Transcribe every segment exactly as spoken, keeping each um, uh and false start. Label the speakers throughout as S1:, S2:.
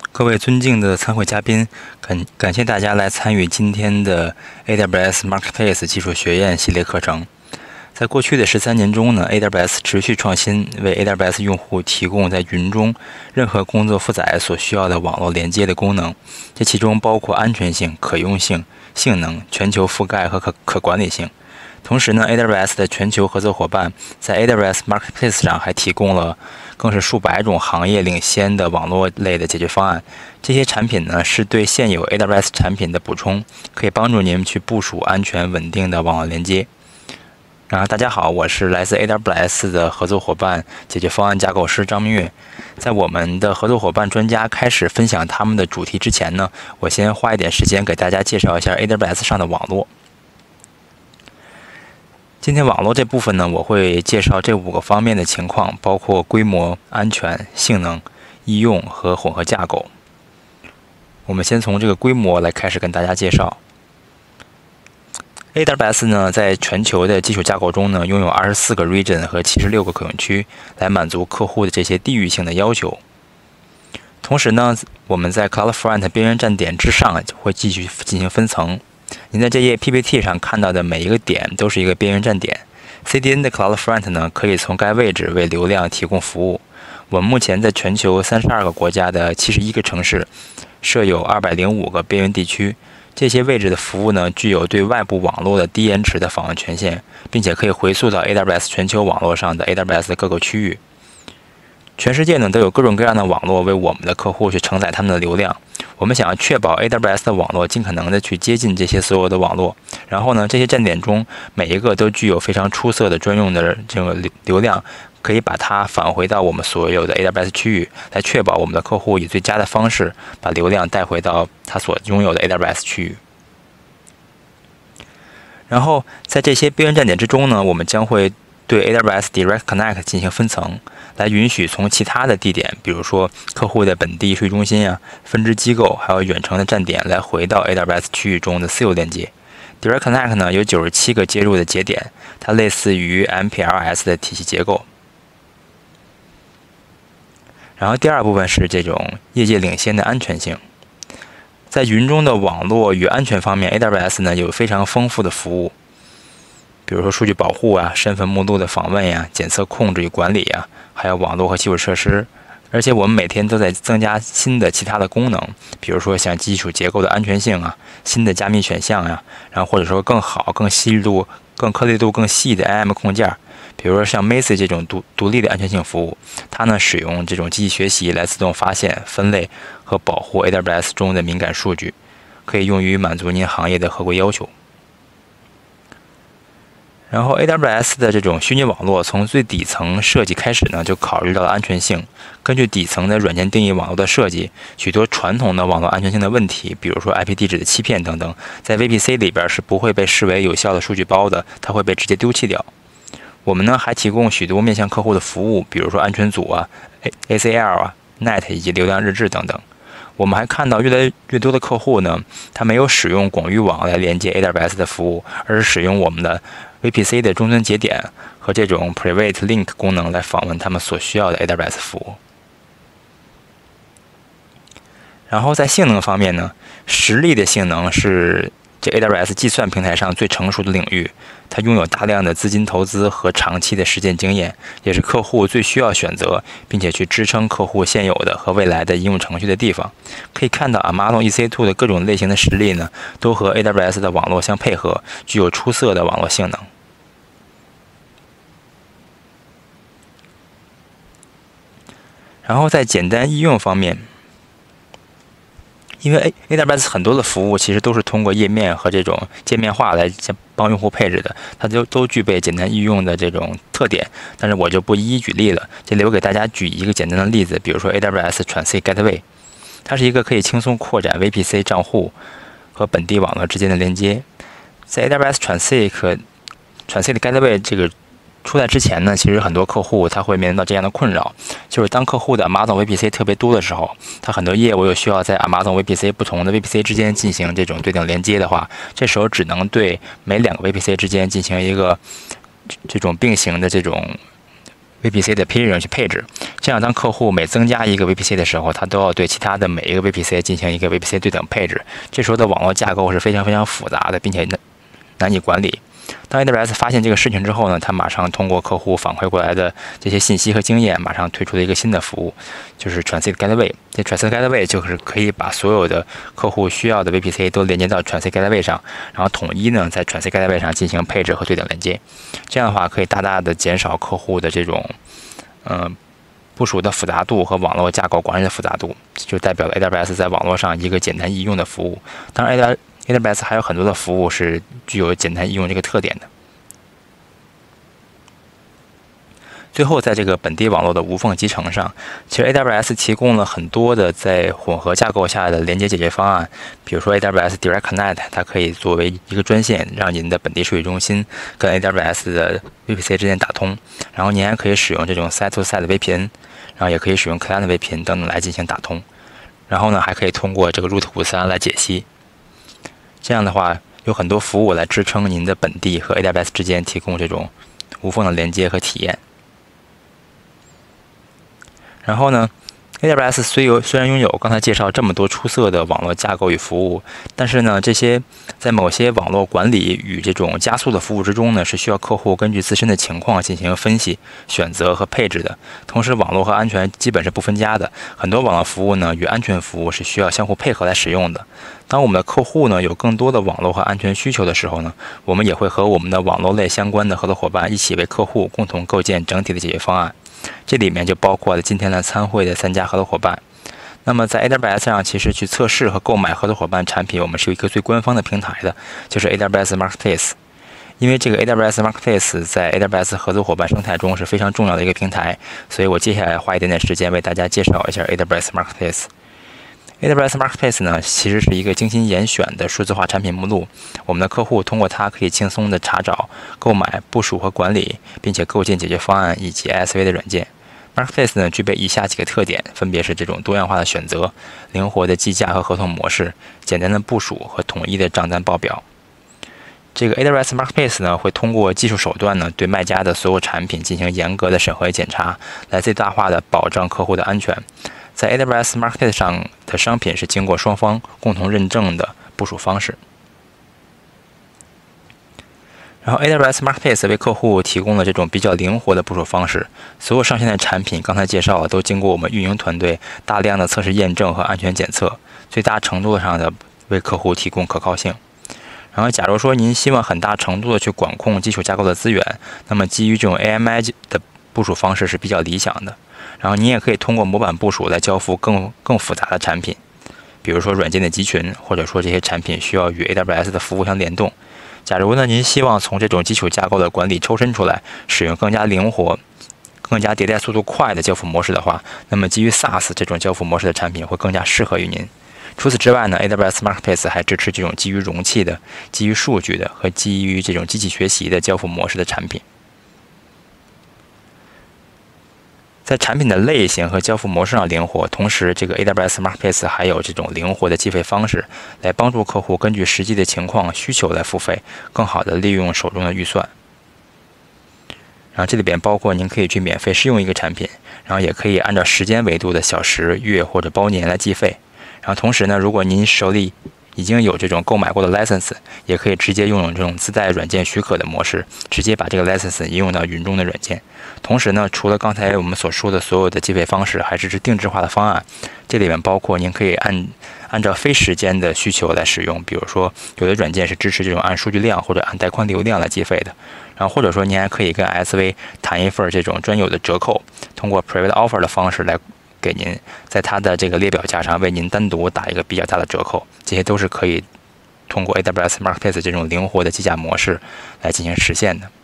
S1: 各位尊敬的参会嘉宾，感感谢大家来参与今天的 A W S Marketplace 技术学院系列课程。在过去的十三年中呢 ，A W S 持续创新，为 A W S 用户提供在云中任何工作负载所需要的网络连接的功能，这其中包括安全性、可用性、性能、全球覆盖和可可管理性。同时呢 ，A W S 的全球合作伙伴在 A W S Marketplace 上还提供了更是数百种行业领先的网络类的解决方案。这些产品呢是对现有 A W S 产品的补充，可以帮助您去部署安全稳定的网络连接。然后大家好，我是来自 A W S 的合作伙伴解决方案架构师张明月。在我们的合作伙伴专家开始分享他们的主题之前呢，我先花一点时间给大家介绍一下 A W S 上的网络。今天网络这部分呢，我会介绍这五个方面的情况，包括规模、安全、性能、易用和混合架构。我们先从这个规模来开始跟大家介绍。A W S 呢，在全球的基础架构中呢，拥有二十四个 region 和七十六个可用区，来满足客户的这些地域性的要求。同时呢，我们在 CloudFront 边缘站点之上会继续进行分层。您在这页 P P T 上看到的每一个点都是一个边缘站点。C D N 的 CloudFront 呢，可以从该位置为流量提供服务。我们目前在全球三十二个国家的七十一个城市设有二百零五个边缘地区。这些位置的服务呢，具有对外部网络的低延迟的访问权限，并且可以回溯到 A W S 全球网络上的 A W S 的各个区域。全世界呢都有各种各样的网络为我们的客户去承载他们的流量。我们想要确保 A W S 的网络尽可能的去接近这些所有的网络，然后呢，这些站点中每一个都具有非常出色的专用的这个流量，可以把它返回到我们所有的 A W S 区域，来确保我们的客户以最佳的方式把流量带回到他所拥有的 A W S 区域。然后在这些边缘站点之中呢，我们将会对 A W S Direct Connect 进行分层，来允许从其他的地点，比如说客户的本地数据中心啊、分支机构，还有远程的站点，来回到 A W S 区域中的私有链接。Direct Connect 呢有九十七个接入的节点，它类似于 M P L S 的体系结构。然后第二部分是这种业界领先的安全性。在云中的网络与安全方面 ，A W S 呢有非常丰富的服务。比如说数据保护啊、身份目录的访问呀、检测控制与管理呀，还有网络和基础设施。而且我们每天都在增加新的其他的功能，比如说像基础结构的安全性啊、新的加密选项呀，然后或者说更好、更细致度、更颗粒度更细的 I A M 控件，比如说像 Macie 这种独独立的安全性服务，它呢使用这种机器学习来自动发现、分类和保护 A W S 中的敏感数据，可以用于满足您行业的合规要求。然后 A W S 的这种虚拟网络从最底层设计开始呢，就考虑到了安全性。根据底层的软件定义网络的设计，许多传统的网络安全性的问题，比如说 I P 地址的欺骗等等，在 V P C 里边是不会被视为有效的数据包的，它会被直接丢弃掉。我们呢还提供许多面向客户的服务，比如说安全组啊、A C L 啊、N E T 以及流量日志等等。我们还看到越来越多的客户呢，他没有使用广域网来连接 A W S 的服务，而是使用我们的 V P C 的终端节点和这种 Private Link 功能来访问他们所需要的 A W S 服务。然后在性能方面呢，实力的性能是这 A W S 计算平台上最成熟的领域，它拥有大量的资金投资和长期的实践经验，也是客户最需要选择并且去支撑客户现有的和未来的应用程序的地方。可以看到 Amazon E C 二 的各种类型的实力呢，都和 A W S 的网络相配合，具有出色的网络性能。然后在简单易用方面，因为 A W S 很多的服务其实都是通过页面和这种界面化来帮用户配置的，它就都具备简单易用的这种特点，但是我就不一一举例了。这里我给大家举一个简单的例子，比如说 A W S Transit Gateway， 它是一个可以轻松扩展 V P C 账户和本地网络之间的连接。在 A W S Transit Transit Gateway 这个出来之前呢，其实很多客户他会面临到这样的困扰，就是当客户的 Amazon V P C 特别多的时候，他很多业务又需要在 Amazon V P C 不同的 V P C 之间进行这种对等连接的话，这时候只能对每两个 V P C 之间进行一个这种并行的这种 V P C 的批人去配置。这样，当客户每增加一个 V P C 的时候，他都要对其他的每一个 V P C 进行一个 V P C 对等配置。这时候的网络架构是非常非常复杂的，并且难难以管理。当 A W S 发现这个事情之后呢，他马上通过客户反馈过来的这些信息和经验，马上推出了一个新的服务，就是 Transit Gateway。这 Transit Gateway 就是可以把所有的客户需要的 V P C 都连接到 Transit Gateway 上，然后统一呢在 Transit Gateway 上进行配置和对等连接。这样的话，可以大大的减少客户的这种，嗯、呃。部署的复杂度和网络架构管理的复杂度，就代表了 A W S 在网络上一个简单易用的服务。当然 ，A W S 还有很多的服务是具有简单易用这个特点的。最后，在这个本地网络的无缝集成上，其实 A W S 提供了很多的在混合架构下的连接解决方案。比如说 A W S Direct Connect， 它可以作为一个专线，让您的本地数据中心跟 A W S 的 V P C 之间打通。然后您还可以使用这种 Site to Site 的 V P N， 然后也可以使用 Client V P N 等等来进行打通。然后呢，还可以通过这个 Root 五三来解析。这样的话，有很多服务来支撑您的本地和 A W S 之间提供这种无缝的连接和体验。然后呢 ，A W S 虽有虽然拥有刚才介绍这么多出色的网络架构与服务，但是呢，这些在某些网络管理与这种加速的服务之中呢，是需要客户根据自身的情况进行分析、选择和配置的。同时，网络和安全基本是不分家的，很多网络服务呢与安全服务是需要相互配合来使用的。当我们的客户呢有更多的网络和安全需求的时候呢，我们也会和我们的网络类相关的合作伙伴一起为客户共同构建整体的解决方案。这里面就包括了今天来参会的三家合作伙伴。那么在 A W S 上，其实去测试和购买合作伙伴产品，我们是有一个最官方的平台的，就是 A W S Marketplace。因为这个 A W S Marketplace 在 A W S 合作伙伴生态中是非常重要的一个平台，所以我接下来花一点点时间为大家介绍一下 A W S Marketplace。A W S Marketplace 呢，其实是一个精心严选的数字化产品目录。我们的客户通过它可以轻松的查找、购买、部署和管理，并且构建解决方案以及 I S V 的软件。Marketplace 呢，具备以下几个特点，分别是这种多样化的选择、灵活的计价和合同模式、简单的部署和统一的账单报表。这个 A W S Marketplace 呢，会通过技术手段呢，对卖家的所有产品进行严格的审核检查，来最大化的保障客户的安全。在 A W S Marketplace 上的商品是经过双方共同认证的部署方式。然后 A W S Marketplace 为客户提供了这种比较灵活的部署方式，所有上线的产品刚才介绍了，都经过我们运营团队大量的测试验证和安全检测，最大程度上的为客户提供可靠性。然后假如说您希望很大程度的去管控基础架构的资源，那么基于这种 A M I 的部署方式是比较理想的。然后您也可以通过模板部署来交付更更复杂的产品，比如说软件的集群，或者说这些产品需要与 A W S 的服务相联动。假如呢您希望从这种基础架构的管理抽身出来，使用更加灵活、更加迭代速度快的交付模式的话，那么基于 SaaS 这种交付模式的产品会更加适合于您。除此之外呢 ，A W S Marketplace 还支持这种基于容器的、基于数据的和基于这种机器学习的交付模式的产品。在产品的类型和交付模式上灵活，同时这个 A W S Marketplace 还有这种灵活的计费方式，来帮助客户根据实际的情况需求来付费，更好的利用手中的预算。然后这里边包括您可以去免费试用一个产品，然后也可以按照时间维度的小时、月或者包年来计费。然后同时呢，如果您手里已经有这种购买过的 license， 也可以直接拥有这种自带软件许可的模式，直接把这个 license 应用到云中的软件。同时呢，除了刚才我们所说的所有的计费方式，还支持定制化的方案。这里面包括您可以按按照非时间的需求来使用，比如说有的软件是支持这种按数据量或者按带宽流量来计费的。然后或者说您还可以跟 I S V 谈一份这种专有的折扣，通过 private offer 的方式来给您在它的这个列表架上为您单独打一个比较大的折扣，这些都是可以通过 A W S Marketplace 这种灵活的计价模式来进行实现的。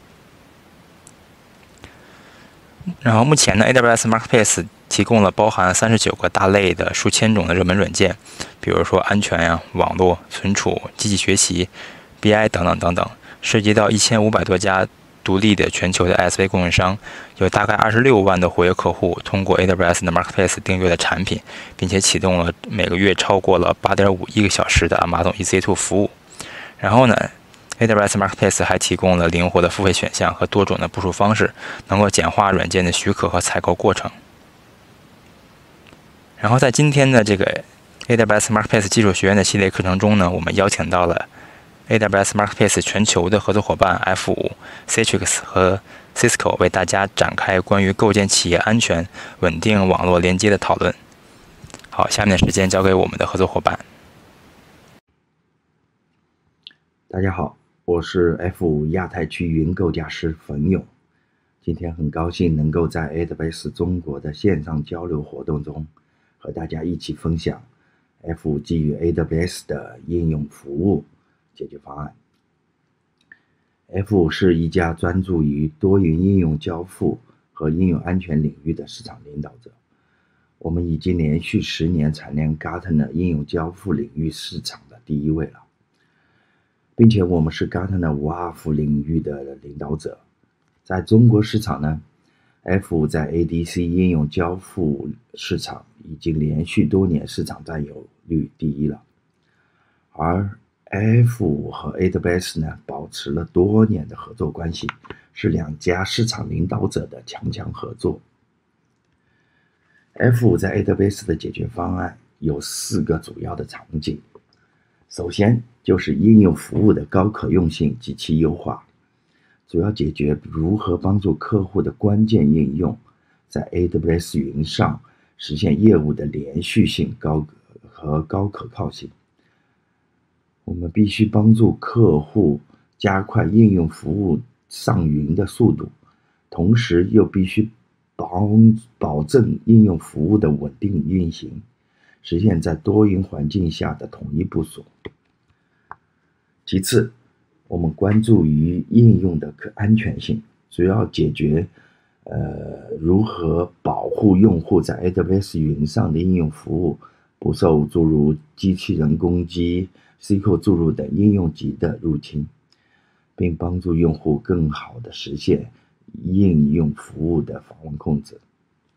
S1: 然后目前呢 ，A W S Marketplace 提供了包含三十九个大类的数千种的热门软件，比如说安全呀、网络、存储、机器学习、B I 等等等等，涉及到一千五百多家独立的全球的 I S V 供应商，有大概二十六万的活跃客户通过 A W S 的 Marketplace 订阅了产品，并且启动了每个月超过了 八点五亿个小时的 Amazon E C 二服务。然后呢 A W S Marketplace 还提供了灵活的付费选项和多种的部署方式，能够简化软件的许可和采购过程。然后在今天的这个 A W S Marketplace 技术学院的系列课程中呢，我们邀请到了 A W S Marketplace 全球的合作伙伴 F 五、Citrix 和 Cisco 为大家展开关于构建企业安全、稳定网络连接的讨论。好，下面的时间交给我们的合作伙伴。
S2: 大家好，我是 F 五 亚太区云构架师冯勇。今天很高兴能够在 A W S 中国的线上交流活动中和大家一起分享 F 五 基于 A W S 的应用服务解决方案。F 五 是一家专注于多云应用交付和应用安全领域的市场领导者。我们已经连续十年蝉联 Gartner 应用交付领域市场的第一位了，并且我们是 Gartner 五 R F 领域的领导者。在中国市场呢， F 五 在 A D C 应用交付市场已经连续多年市场占有率第一了，而 F 五 和 A W S 呢保持了多年的合作关系，是两家市场领导者的强强合作。F 五 在 A W S 的解决方案有四个主要的场景。首先就是应用服务的高可用性及其优化，主要解决如何帮助客户的关键应用在 A W S 云上实现业务的连续性高和高可靠性。我们必须帮助客户加快应用服务上云的速度，同时又必须保保证应用服务的稳定运行，实现在多云环境下的统一部署。其次，我们关注于应用的可安全性，主要解决呃如何保护用户在 A W S 云上的应用服务不受诸如机器人攻击、S Q L 注入等应用级的入侵，并帮助用户更好地实现应用服务的访问控制。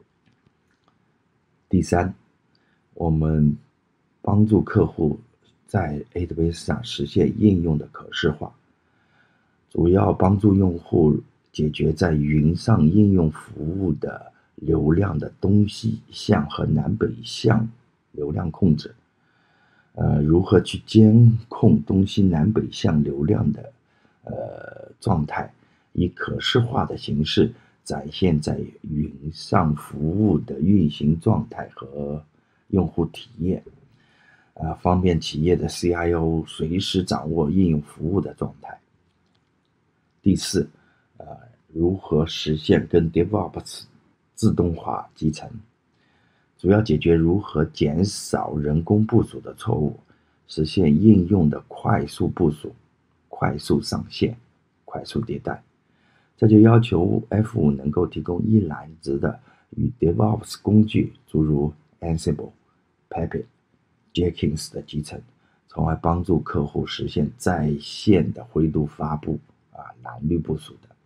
S2: 第三，我们帮助客户在 A W S 上实现应用的可视化，主要帮助用户解决在云上应用服务的流量的东西向和南北向流量控制，呃，如何去监控东西南北向流量的呃状态，以可视化的形式展现在云上服务的运行状态和用户体验，呃，方便企业的 C I O 随时掌握应用服务的状态。第四，呃，如何实现跟 DevOps 自动化集成，主要解决如何减少人工部署的错误，实现应用的快速部署、快速上线、快速迭代。这就要求 F 五 能够提供一揽子的与 DevOps 工具，诸如 Ansible、Puppet、Jenkins 的集成，从而帮助客户实现在线的灰度发布、啊蓝绿部署的。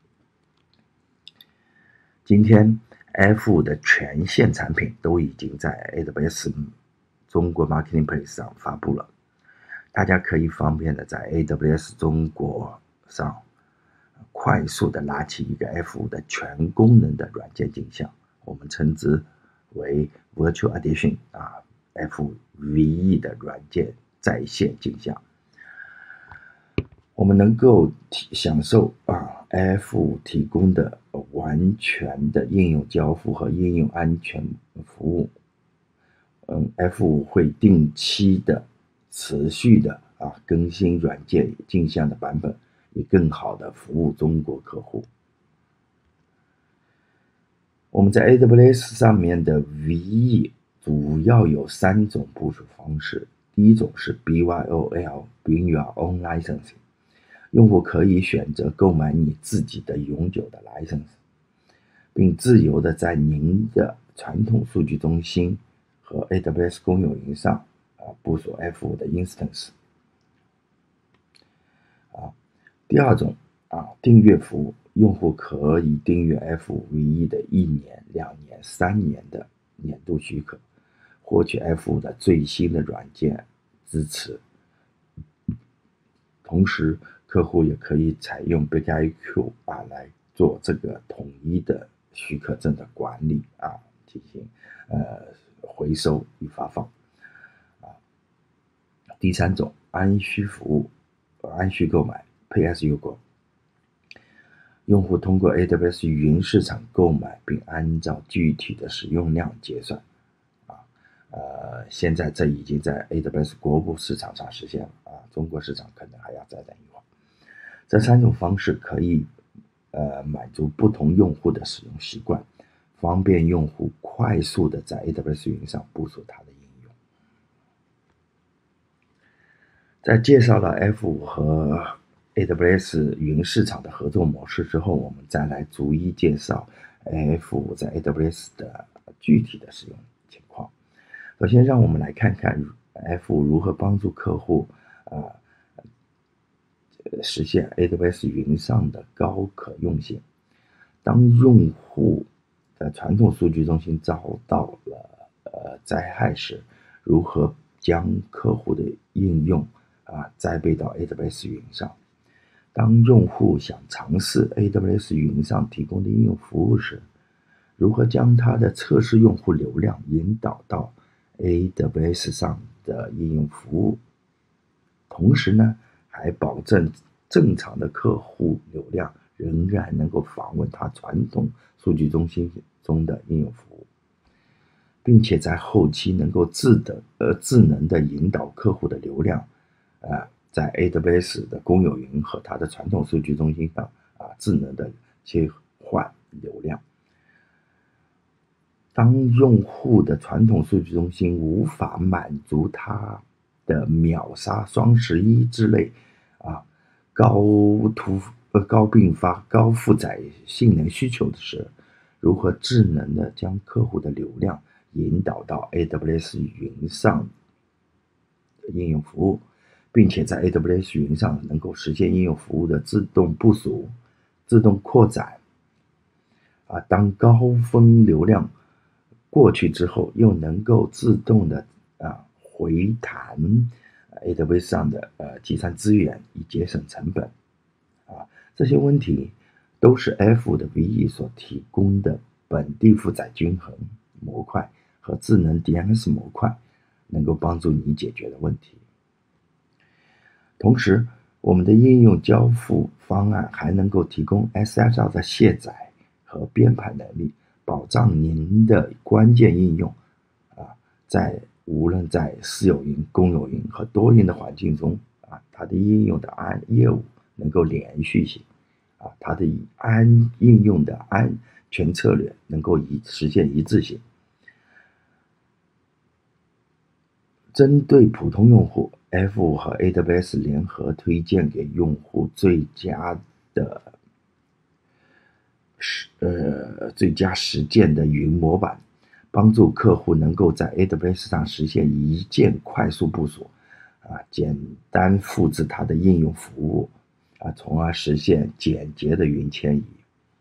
S2: 今天 F 五 的全线产品都已经在 A W S 中国 Marketplace 上发布了，大家可以方便的在 A W S 中国上快速的拉起一个 F 五 的全功能的软件镜像，我们称之为 Virtual Edition 啊 F 五 V E 的软件在线镜像。我们能够享受啊 F 五 提供的完全的应用交付和应用安全服务。嗯 ，F 五 会定期的、持续的啊更新软件镜像的版本，以更好的服务中国客户。我们在 A W S 上面的 V E 主要有三种部署方式。第一种是 B Y O L Bring Your Own License， 用户可以选择购买你自己的永久的 license， 并自由的在您的传统数据中心和 A W S 公有云上啊部署 F 五 的 instance。啊，第二种啊订阅服务，用户可以订阅 F 五 V E 的一年、两年、三年的年度许可，获取 F 五 的最新的软件支持，同时客户也可以采用 BigIQ 啊来做这个统一的许可证的管理啊，进行呃回收与发放啊。第三种，按需服务，按需购买 Pay as you go。用户通过 A W S 云市场购买，并按照具体的使用量结算。啊，呃，现在这已经在 A W S 国部市场上实现了啊，中国市场可能还要再等一会儿。这三种方式可以呃满足不同用户的使用习惯，方便用户快速的在 A W S 云上部署它的应用。在介绍了 F 五 和A W S 云市场的合作模式之后，我们再来逐一介绍 F 五 在 A W S 的具体的使用情况。首先，让我们来看看 F 五 如何帮助客户呃实现 A W S 云上的高可用性。当用户的传统数据中心遭到了呃灾害时，如何将客户的应用啊栽培到 A W S 云上？当用户想尝试 A W S 云上提供的应用服务时，如何将他的测试用户流量引导到 A W S 上的应用服务，同时呢，还保证正常的客户流量仍然能够访问他传统数据中心中的应用服务，并且在后期能够自的呃智能的引导客户的流量，呃在 A W S 的公有云和它的传统数据中心上啊，智能的切换流量。当用户的传统数据中心无法满足他的秒杀双十一之类啊高突呃高并发、高负载性能需求的时，如何智能的将客户的流量引导到 A W S 云上的应用服务，并且在 A W S 云上能够实现应用服务的自动部署、自动扩展。啊，当高峰流量过去之后，又能够自动的啊回弹 A W S 上的呃计算资源，以节省成本。啊，这些问题都是 F 五 的 V E 所提供的本地负载均衡模块和智能 D N S 模块能够帮助你解决的问题。同时，我们的应用交付方案还能够提供 S S L 的卸载和编排能力，保障您的关键应用啊，在无论在私有云、公有云和多云的环境中啊，它的应用的安业务能够连续性啊，它的安应用的安全策略能够一实现一致性。针对普通用户， F 五 和 A W S 联合推荐给用户最佳的呃最佳实践的云模板，帮助客户能够在 A W S 上实现一键快速部署啊，简单复制它的应用服务啊，从而实现简洁的云迁移。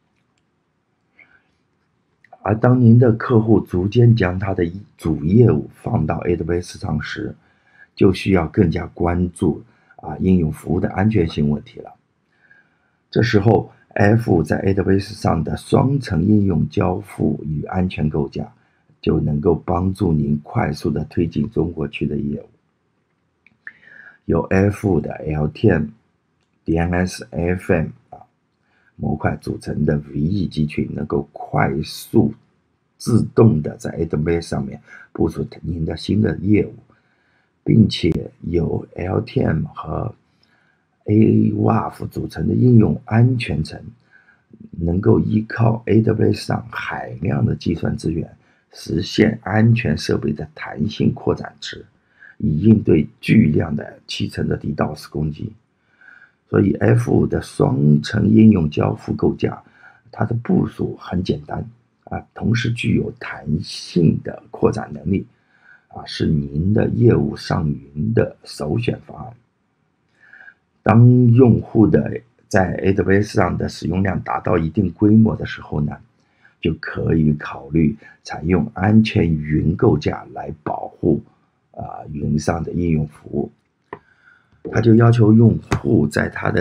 S2: 而当您的客户逐渐将他的主业务放到 A W S 上时，就需要更加关注啊应用服务的安全性问题了。这时候 F 五 在 A W S 上的双层应用交付与安全构架就能够帮助您快速的推进中国区的业务。由 F 五 的 L T M、D N S、A F M 啊模块组成的 V E 集群能够快速自动的在 A W S 上面部署您的新的业务，并且由 L T M 和 A W A F 组成的应用安全层能够依靠 A W S 上海量的计算资源，实现安全设备的弹性扩展池，以应对巨量的七层的 DDoS 攻击。所以 F 五 的双层应用交付构架，它的部署很简单啊，同时具有弹性的扩展能力啊，是您的业务上云的首选方案。当用户的在 A W S 上的使用量达到一定规模的时候呢，就可以考虑采用安全云构架来保护啊云上的应用服务。它就要求用户在他的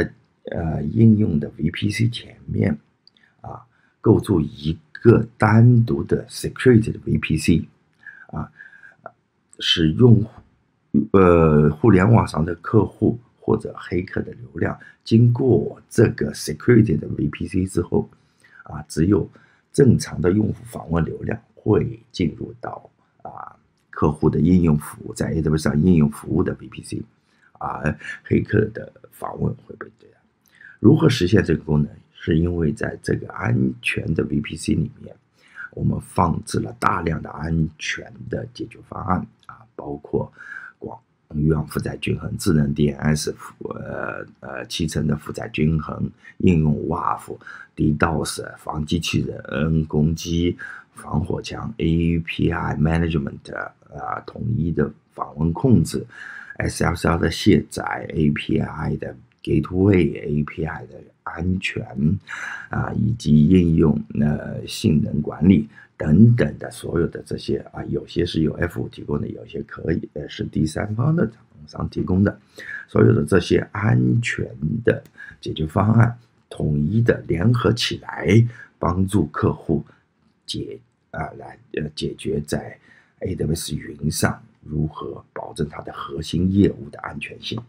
S2: 呃应用的 V P C 前面啊构筑一个单独的 security 的 V P C 啊，使用户呃互联网上的客户或者黑客的流量经过这个 security 的 V P C 之后啊，只有正常的用户访问流量会进入到啊客户的应用服务，在 A W S 上应用服务的 V P C， 而黑客的访问会被这样。如何实现这个功能？是因为在这个安全的 V P C 里面，我们放置了大量的安全的解决方案啊，包括广域网负载均衡、智能 D N S、呃呃七层的负载均衡、应用 W A F、DDoS、防机器人攻击、防火墙、A P I Management 啊，统一的访问控制、S S L 的卸载、A P I 的 Gateway、A P I 的安全啊，以及应用呃性能管理等等的所有的这些啊，有些是由 F 五 提供的，有些可以呃是第三方的厂商提供的，所有的这些安全的解决方案统一的联合起来，帮助客户解啊来呃解决在 A W S 云上如何保证它的核心业务的安全性。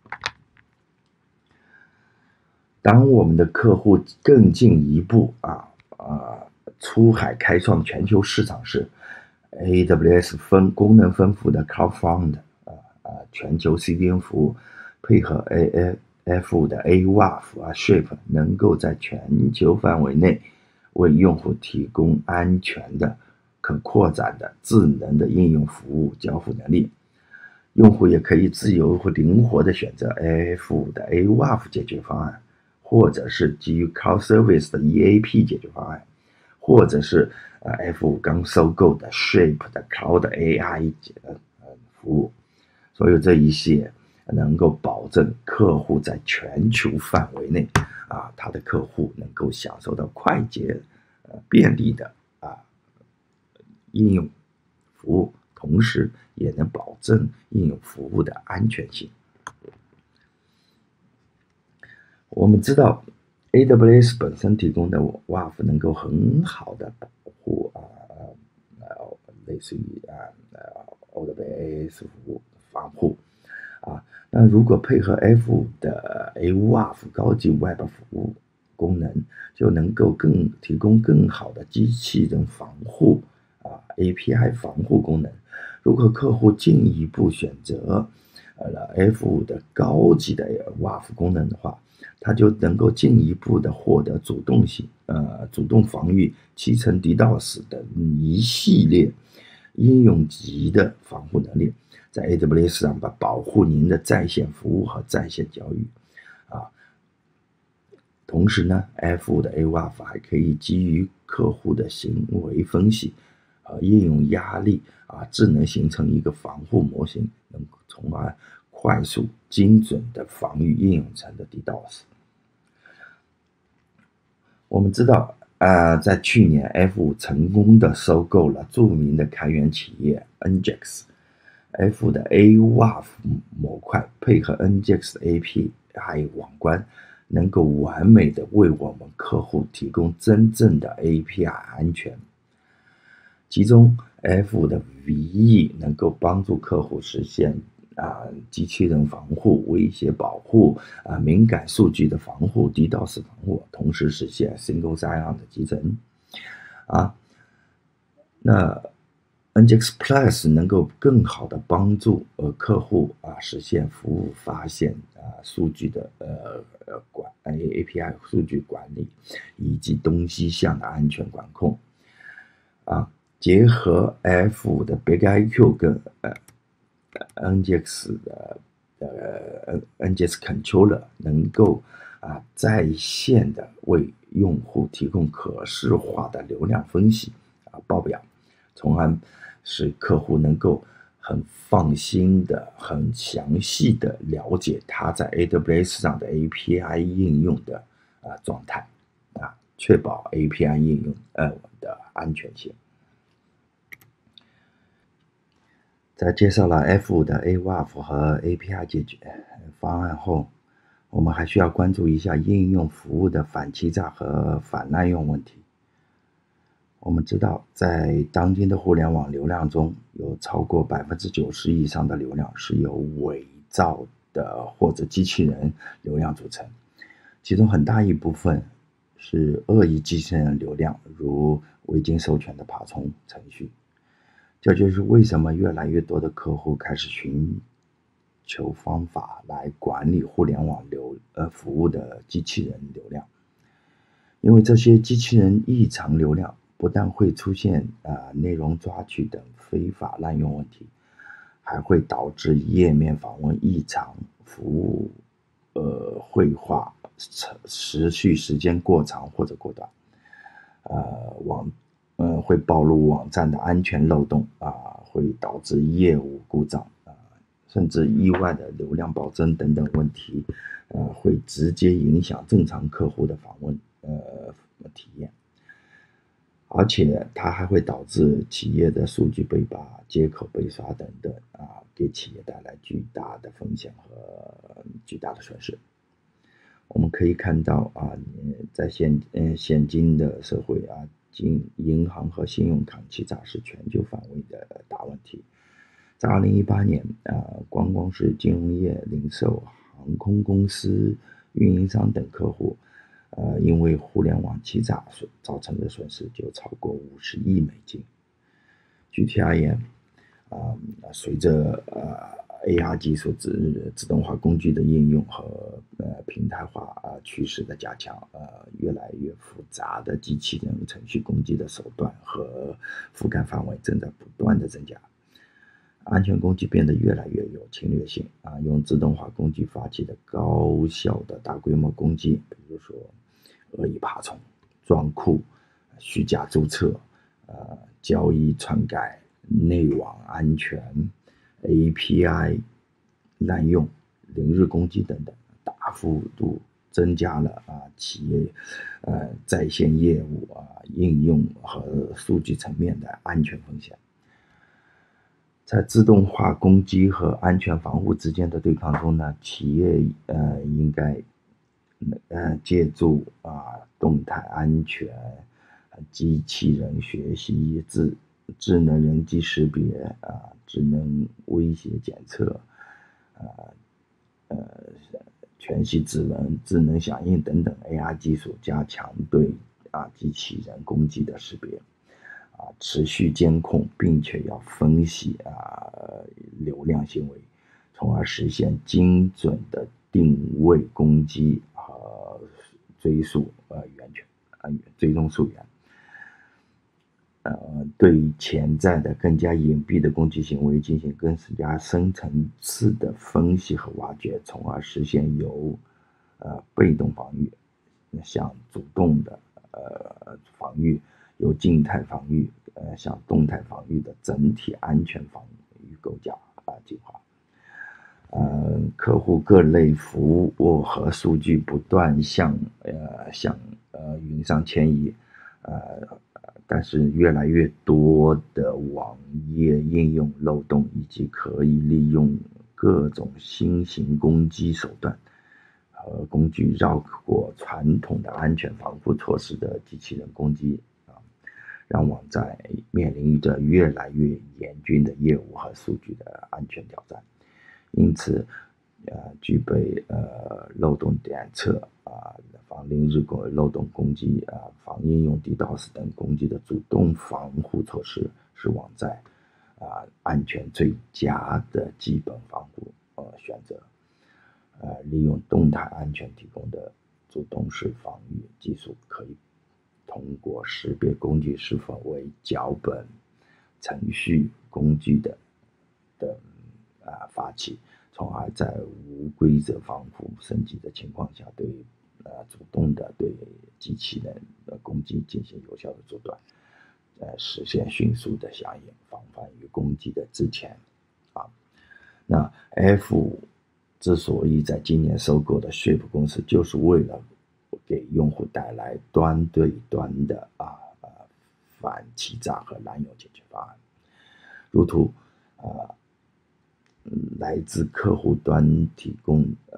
S2: 当我们的客户更进一步啊啊出海开创全球市场时 ，A W S 分功能丰富的 CloudFront 啊啊全球 C D N 服务，配合 A F 的 A W A F 啊 Shape， 能够在全球范围内为用户提供安全的、可扩展的、智能的应用服务交付能力。用户也可以自由和灵活地选择 A F 的 A W A F 解决方案，或者是基于 Cloud Service 的 E A P 解决方案，或者是呃 F 五 刚收购的 Shape 的 Cloud A I 服务。所有这一些能够保证客户在全球范围内啊，他的客户能够享受到快捷、呃便利的啊应用服务，同时也能保证应用服务的安全性。我们知道 A W S 本身提供的 W A F 能够很好的保护啊呃类似于啊呃 O W S 服务防护啊，那如果配合 F 五 的 A W A F 高级 Web 服务功能，就能够更提供更好的机器人防护啊 A P I 防护功能。如果客户进一步选择呃 F 五 的高级的 W A F 功能的话，它就能够进一步的获得主动性呃主动防御、七层 DDoS 等一系列应用级的防护能力，在 A W S 上把保护您的在线服务和在线交易啊。同时呢 ，F 五 的 A W A F 还可以基于客户的行为分析和应用压力啊，智能形成一个防护模型，能从而快速、精准的防御应用层的 DDoS。我们知道，呃，在去年 F 五 成功的收购了著名的开源企业 N G X。F 五 的 A W A F 模块配合 N G X 的 A P I 网关，能够完美的为我们客户提供真正的 A P I 安全。其中 F 五 的 V E 能够帮助客户实现啊机器人防护、威胁保护啊敏感数据的防护、DDoS 防护，同时实现 Single Sign-On 的集成啊。那 N G X Plus 能够更好的帮助呃客户啊实现服务发现啊数据的呃呃管 A P I 数据管理以及东西向的安全管控啊。结合 F 五 的 Big I Q 跟呃 N G X 的呃 N G X Controller 能够啊在线的为用户提供可视化的流量分析啊报表，从而使客户能够很放心的、很详细的了解他在 A W S 上的 A P I 应用的啊状态啊，确保 A P I 应用呃的安全性。在介绍了 F 五 的 A W A F 和 A P I 解决方案后， 我们还需要关注一下应用服务的反欺诈和反滥用问题。我们知道，在当今的互联网流量中，有超过 百分之九十 以上的流量是由伪造的或者机器人流量组成，其中很大一部分是恶意机器人流量，如未经授权的爬虫程序。这就是为什么越来越多的客户开始寻求方法来管理互联网流呃服务的机器人流量，因为这些机器人异常流量不但会出现呃内容抓取等非法滥用问题，还会导致页面访问异常、服务呃绘画持续时间过长或者过短，呃网呃会暴露网站的安全漏洞啊、呃，会导致业务故障啊、呃，甚至意外的流量暴增等等问题，呃会直接影响正常客户的访问呃体验。而且它还会导致企业的数据被扒、接口被刷等等啊，给企业带来巨大的风险和巨大的损失。我们可以看到啊，在现嗯现今的社会啊，金银行和信用卡欺诈是全球范围的大问题。在二零一八年啊，光光是金融业、零售、航空公司、运营商等客户。呃，因为互联网欺诈所造成的损失就超过五十亿美金。具体而言，啊、呃，随着呃 A R 技术自自动化工具的应用和呃平台化啊、呃、趋势的加强，呃，越来越复杂的机器人程序攻击的手段和覆盖范围正在不断的增加。安全攻击变得越来越有侵略性啊！用自动化工具发起的高效的大规模攻击，比如说恶意爬虫、撞库、虚假注册、呃交易篡改、内网安全、A P I 滥用、零日攻击等等，大幅度增加了啊企业呃在线业务啊应用和数据层面的安全风险。在自动化攻击和安全防护之间的对抗中呢，企业呃应该呃借助啊动态安全、机器人学习、智智能人机识别啊、智能威胁检测、呃呃全息指纹、智能响应等等 A R 技术，加强对啊机器人攻击的识别。啊，持续监控，并且要分析啊流量行为，从而实现精准的定位攻击和追溯呃源泉啊追踪溯源。呃，对于潜在的更加隐蔽的攻击行为进行更加深层次的分析和挖掘，从而实现由呃被动防御向主动的呃防御。由静态防御呃向动态防御的整体安全防御构架啊计划。呃，客户各类服务和数据不断向呃向呃云上迁移，呃，但是越来越多的网页应用漏洞以及可以利用各种新型攻击手段和工具绕过传统的安全防护措施的机器人攻击。让网站面临着越来越严峻的业务和数据的安全挑战，因此，呃，具备呃漏洞检测啊、防零日攻漏洞攻击啊、防应用 DDoS 等攻击的主动防护措施，是网站啊、安全最佳的基本防护呃选择。呃，利用动态安全提供的主动式防御技术，可以通过识别工具是否为脚本、程序、工具的等啊发起，从而在无规则防护升级的情况下，对呃主动的对机器人的攻击进行有效的阻断，呃实现迅速的响应，防范于攻击的之前啊。那 F 之所以在今年收购的 Shape 公司，就是为了给用户带来端对端的啊呃反欺诈和滥用解决方案，如图啊、呃、来自客户端提供呃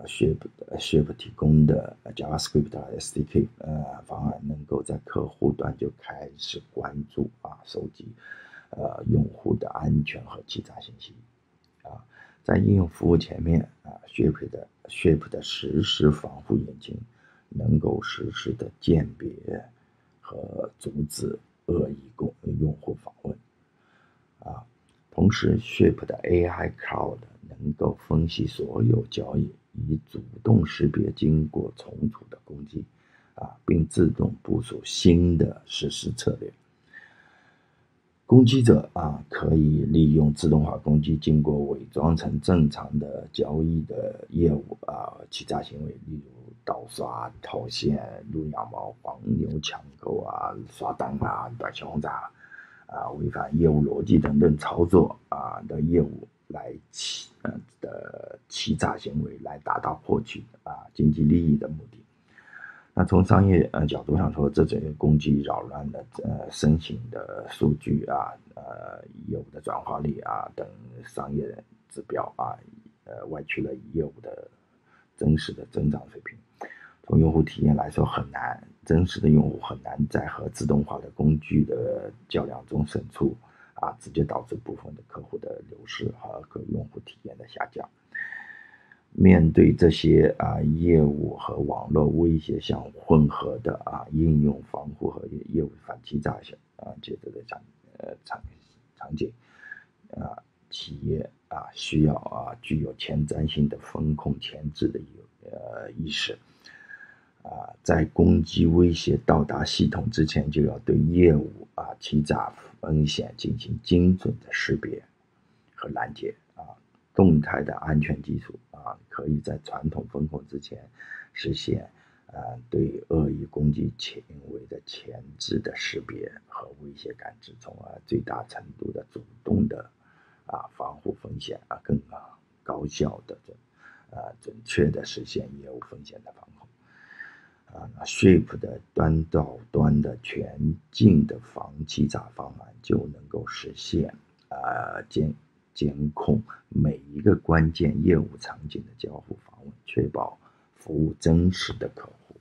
S2: Shape Shape 提供的 JavaScript S D K 呃方案，能够在客户端就开始关注啊收集呃用户的安全和欺诈信息啊。在应用服务前面啊 Shape 的 Shape 的实时防护引擎能够实时的鉴别和阻止恶意用户访问啊。同时 Shape 的 A I Cloud 能够分析所有交易，以主动识别经过重组的攻击啊，并自动部署新的实施策略。攻击者啊，可以利用自动化攻击，经过伪装成正常的交易的业务啊，欺诈行为，例如盗刷、套现、撸羊毛、黄牛抢购啊、刷单啊、短信轰炸啊、违反业务逻辑等等操作啊的业务来欺呃的欺诈行为，来达到获取啊经济利益的目的。那从商业呃角度上说，这种攻击扰乱了呃申请的数据啊、呃业务的转化率啊等商业指标啊，呃歪曲了业务的真实的增长水平。从用户体验来说，很难真实的用户很难在和自动化的工具的较量中胜出啊，直接导致部分的客户的流失和各用户体验的下降。面对这些啊业务和网络威胁相混合的啊应用防护和业务反欺诈啊接着的场呃场场景啊，企业啊需要啊具有前瞻性的风控前置的呃意识啊，在攻击威胁到达系统之前，就要对业务啊欺诈风险进行精准的识别和拦截啊。动态的安全技术啊，可以在传统风控之前实现呃对恶意攻击行为的前置的识别和威胁感知，从而最大程度的主动的啊防护风险啊，更高效的呃准确的实现业务风险的防控。啊 ，Shape 的端到端的全境的防欺诈方案就能够实现啊监监控每一个关键业务场景的交互访问，确保服务真实的客户。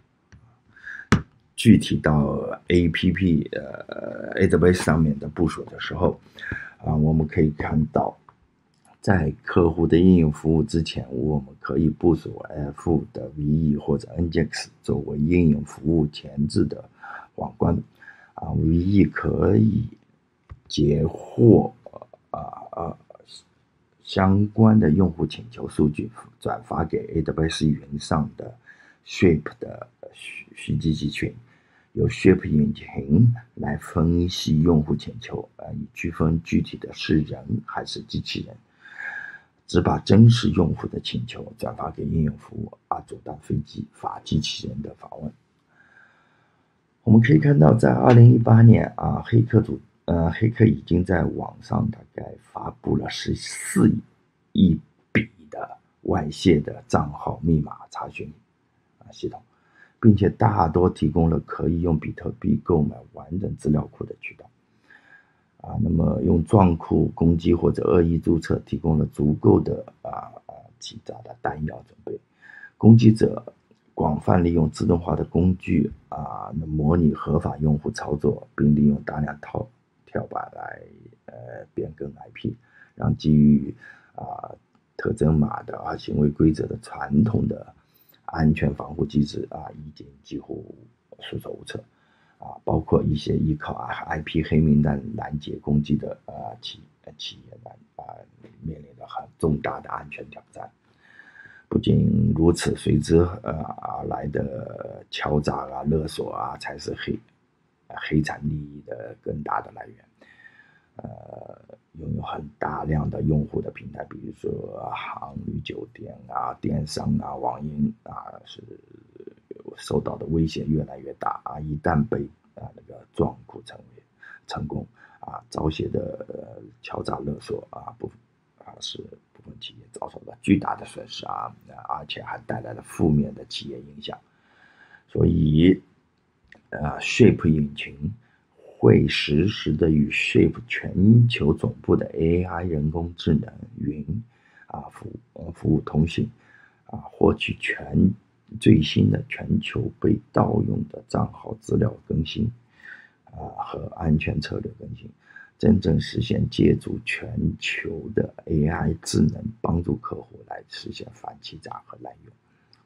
S2: 具体到 A P P 呃 A W S 上面的部署的时候啊，我们可以看到，在客户的应用服务之前，我们可以部署 F 的 V E 或者 N G X 作为应用服务前置的网关啊 ，V E 可以截获啊啊相关的用户请求数据，转发给 A W S 云上的 Shape 的虚虚机集群，由 Shape 引擎来分析用户请求，呃，以区分具体的是人还是机器人。只把真实用户的请求转发给应用服务，而阻断飞机法机器人的访问。我们可以看到，在二零一八年啊，黑客组呃黑客已经在网上大概发布了十四亿笔的外泄的账号密码查询啊系统，并且大多提供了可以用比特币购买完整资料库的渠道。啊，那么用撞库攻击或者恶意注册提供了足够的啊啊欺诈的弹药准备。攻击者广泛利用自动化的工具啊，模拟合法用户操作，并利用大量套跳板来呃变更 I P， 让基于啊特征码的啊行为规则的传统的安全防护机制啊，已经几乎束手无策。啊，包括一些依靠啊 I P 黑名单拦截攻击的呃企企业呢啊，面临着很重大的安全挑战。不仅如此，随之呃而来的敲诈啊、勒索啊，才是黑黑产利益的更大的来源。呃，拥有很大量的用户的平台，比如说航旅酒店啊、电商啊、网银啊，是受到的威胁越来越大啊！一旦被啊那个撞库成为成功啊，遭写的呃敲诈勒索啊，部啊是部分企业遭受了巨大的损失啊，而且还带来了负面的企业影响。所以，呃 ，Shape 引擎会实时的与 Shape 全球总部的 A I 人工智能云啊服务服务通信啊，获取全最新的全球被盗用的账号资料更新啊和安全策略更新，真正实现借助全球的 A I 智能帮助客户来实现反欺诈和滥用。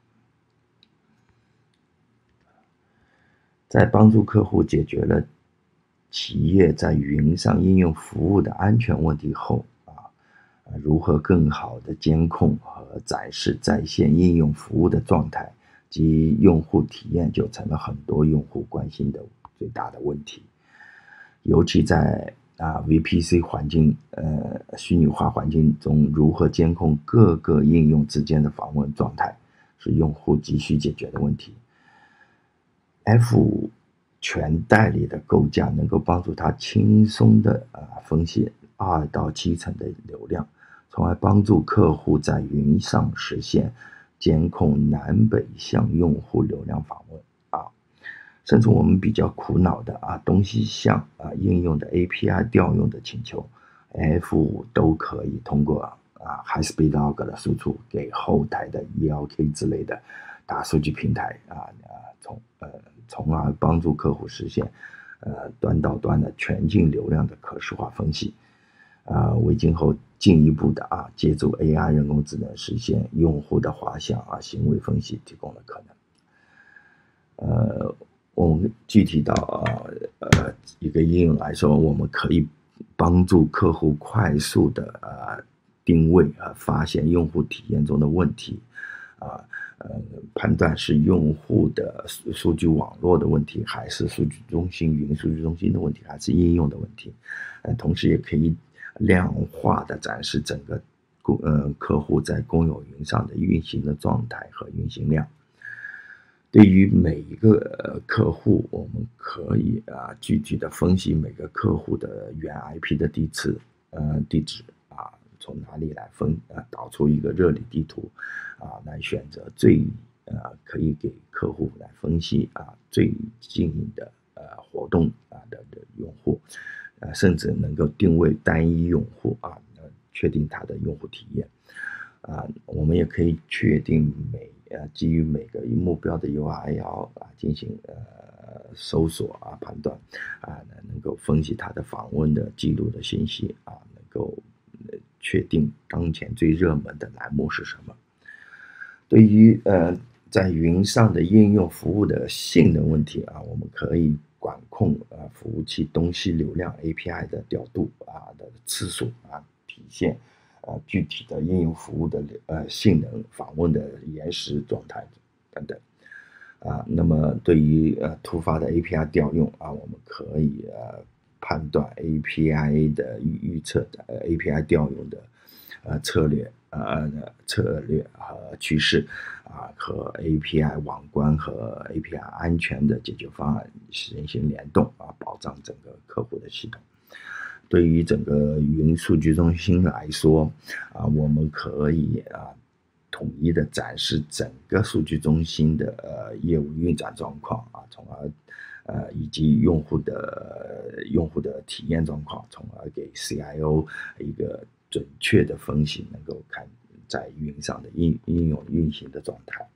S2: 在帮助客户解决了企业在云上应用服务的安全问题后啊，如何更好的监控和展示在线应用服务的状态及用户体验，就成了很多用户关心的最大的问题。尤其在啊 V P C 环境呃虚拟化环境中，如何监控各个应用之间的访问状态，是用户急需解决的问题。F 五 全代理的构架能够帮助他轻松的呃分析二到七成的流量，从而帮助客户在云上实现监控南北向用户流量访问啊，甚至我们比较苦恼的啊东西向啊应用的 A P I 调用的请求 ，F 五 都可以通过啊 High Speed Log 的输出给后台的 E L K 之类的大数据平台啊啊从呃。从而帮助客户实现呃端到端的全境流量的可视化分析，呃为今后进一步的啊借助 A I 人工智能实现用户的画像啊行为分析提供了可能。呃，我们具体到啊呃一个应用来说，我们可以帮助客户快速的啊定位和发现用户体验中的问题啊。呃，判断是用户的数据网络的问题，还是数据中心、云数据中心的问题，还是应用的问题。呃，同时也可以量化的展示整个呃客户在公有云上的运行的状态和运行量。对于每一个客户，我们可以啊具体的分析每个客户的原 I P 的地址，呃地址啊。从哪里来分啊？导出一个热力地图啊，来选择最呃可以给客户来分析啊最近的呃活动啊的的用户，呃甚至能够定位单一用户啊，确定他的用户体验啊。我们也可以确定每呃基于每个目标的 U R L 啊进行呃搜索啊判断啊，能够分析他的访问的记录的信息啊，能够。确定当前最热门的栏目是什么。对于呃在云上的应用服务的性能问题啊，我们可以管控呃服务器东西流量 A P I 的调度啊的次数啊，体现呃具体的应用服务的呃性能、访问的延时状态等等啊。那么对于呃突发的 A P I 调用啊，我们可以呃。判断 A P I 的预测的 A P I 调用的呃策略呃策略和趋势啊，和 A P I 网关和 A P I 安全的解决方案进行联动啊，保障整个客户的系统。对于整个云数据中心来说啊，我们可以啊统一的展示整个数据中心的呃业务运转状况啊，从而。呃，以及用户的用户的体验状况，从而给 C I O 一个准确的分析，能够看在云上的应应用运行的状态。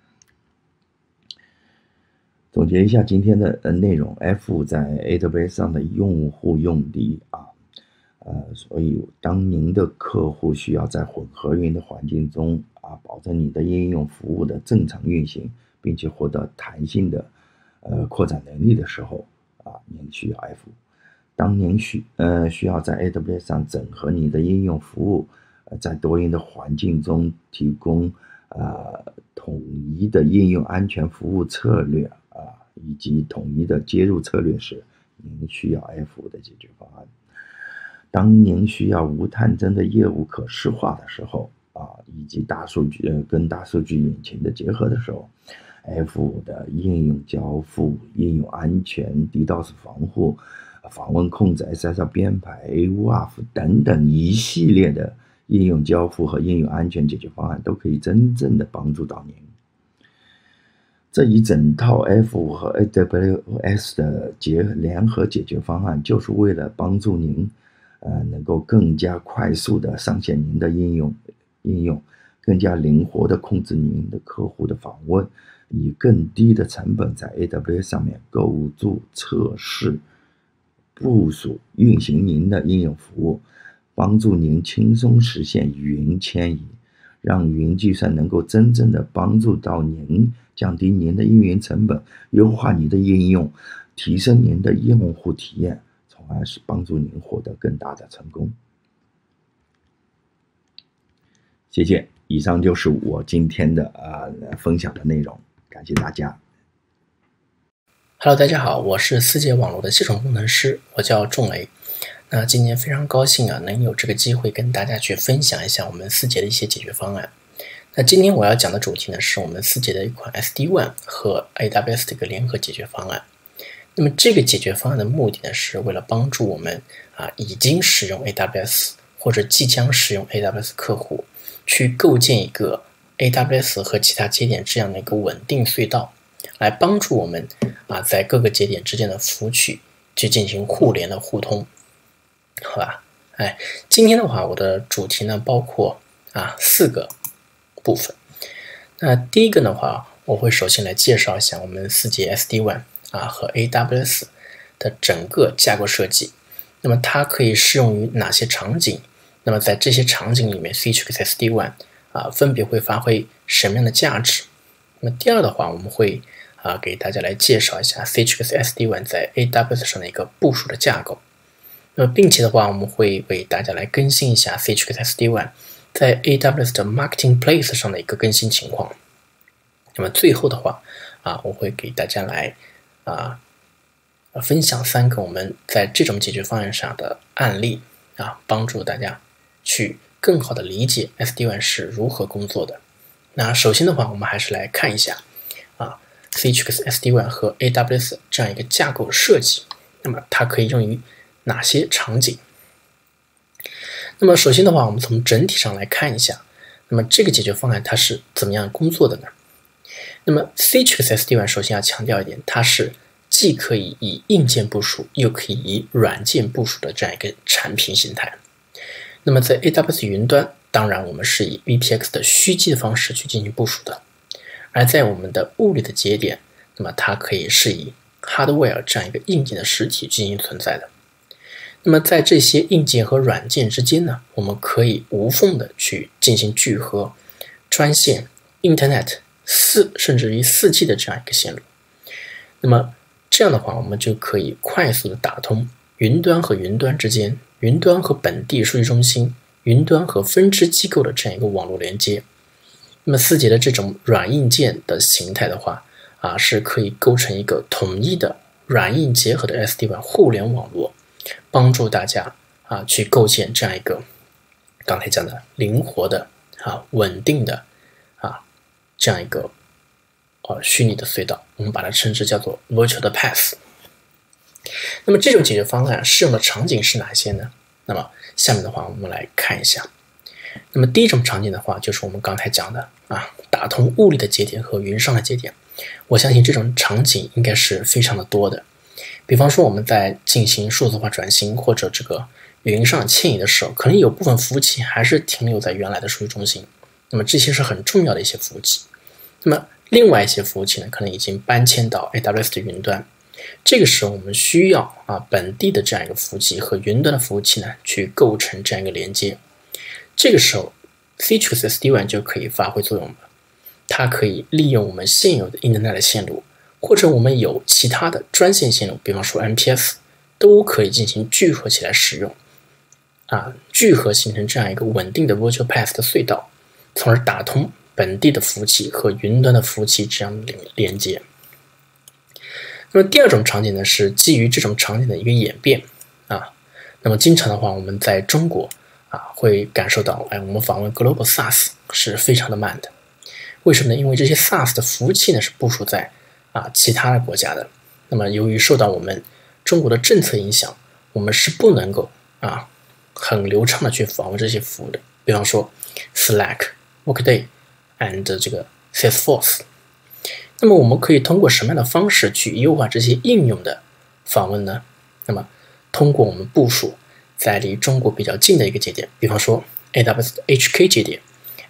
S2: 总结一下今天的呃内容 ，F 五 在 A W S 上的用户用例啊，呃，所以当您的客户需要在混合云的环境中啊，保证你的应用服务的正常运行，并且获得弹性的。呃，扩展能力的时候啊，您需要 F 五。当您需呃需要在 A W S 上整合你的应用服务，呃，在多云的环境中提供呃统一的应用安全服务策略啊，以及统一的接入策略时，您需要 F 五 的解决方案。当您需要无探针的业务可视化的时候啊，以及大数据呃跟大数据引擎的结合的时候。F 五 的应用交付、应用安全、DDoS 防护、访问控制、S S L 编排、W A F 等等一系列的应用交付和应用安全解决方案，都可以真正的帮助到您。这一整套 F 五 和 A W S 的结联合解决方案，就是为了帮助您，呃，能够更加快速的上线您的应用应用。 更加灵活地控制您的客户的访问，以更低的成本在 A W S 上面构筑、测试、部署、运行您的应用服务，帮助您轻松实现云迁移，让云计算能够真正的帮助到您，降低您的运营成本，优化你的应用，提升您的用户体验，从而是帮助您获得更大的成功。谢谢，以上就是我今天的呃分享的内容，感谢大家。
S3: Hello， 大家好，我是思杰网络的系统工程师，我叫仲雷。那今天非常高兴啊，能有这个机会跟大家去分享一下我们思杰的一些解决方案。那今天我要讲的主题呢，是我们思杰的一款 S D W A N 和 A W S 的一个联合解决方案。那么这个解决方案的目的呢，是为了帮助我们啊已经使用 A W S 或者即将使用 A W S 客户，去构建一个 A W S 和其他节点这样的一个稳定隧道，来帮助我们啊在各个节点之间的服务区去进行互联的互通，好吧？哎，今天的话，我的主题呢包括啊四个部分。那第一个的话，我会首先来介绍一下我们思杰 S D W A N 啊和 A W S 的整个架构设计。那么它可以适用于哪些场景？那么在这些场景里面 Citrix S D W A N 啊分别会发挥什么样的价值？那么第二的话，我们会啊给大家来介绍一下 Citrix S D W A N 在 A W S 上的一个部署的架构。那么并且的话，我们会为大家来更新一下 Citrix S D W A N 在 A W S 的 Marketplace 上的一个更新情况。那么最后的话啊，我会给大家来啊分享三个我们在这种解决方案上的案例啊，帮助大家去更好的理解 S D W A N 是如何工作的。那首先的话，我们还是来看一下啊 Citrix S D W A N 和 A W S 这样一个架构设计，那么它可以用于哪些场景？那么首先的话，我们从整体上来看一下，那么这个解决方案它是怎么样工作的呢？那么 Citrix S D W A N 首先要强调一点，它是既可以以硬件部署，又可以以软件部署的这样一个产品形态。那么在 A W S 云端，当然我们是以 V P X 的虚机的方式去进行部署的，而在我们的物理的节点，那么它可以是以 hardware 这样一个硬件的实体进行存在的。那么在这些硬件和软件之间呢，我们可以无缝的去进行聚合、专线、Internet 四甚至于 四 G 的这样一个线路。那么这样的话，我们就可以快速的打通云端和云端之间、云端和本地数据中心、云端和分支机构的这样一个网络连接。那么思杰的这种软硬件的形态的话啊，是可以构成一个统一的软硬结合的 S D W A N 互联网络，帮助大家啊去构建这样一个刚才讲的灵活的啊稳定的啊这样一个呃虚拟的隧道，我们把它称之叫做 Virtual 的 Path。那么这种解决方案适用的场景是哪些呢？那么下面的话我们来看一下。那么第一种场景的话，就是我们刚才讲的啊打通物理的节点和云上的节点。我相信这种场景应该是非常的多的。比方说我们在进行数字化转型或者这个云上迁移的时候，可能有部分服务器还是停留在原来的数据中心，那么这些是很重要的一些服务器。那么另外一些服务器呢，可能已经搬迁到 A W S 的云端，这个时候我们需要啊本地的这样一个服务器和云端的服务器呢去构成这样一个连接。这个时候 Citrix S D W A N 就可以发挥作用了，它可以利用我们现有的 Internet 的线路，或者我们有其他的专线线路，比方说 M P S 都可以进行聚合起来使用啊，聚合形成这样一个稳定的 Virtual Path 的隧道，从而打通本地的服务器和云端的服务器这样的连接。那么第二种场景呢，是基于这种场景的一个演变啊。那么经常的话，我们在中国啊会感受到，哎，我们访问 Global SaaS 是非常的慢的。为什么呢？因为这些 SaaS 的服务器呢是部署在啊其他的国家的。那么由于受到我们中国的政策影响，我们是不能够啊很流畅的去访问这些服务的。比方说 Slack、Workday and 这个 Salesforce。那么我们可以通过什么样的方式去优化这些应用的访问呢？那么通过我们部署在离中国比较近的一个节点，比方说 A W S 的 H K 节点、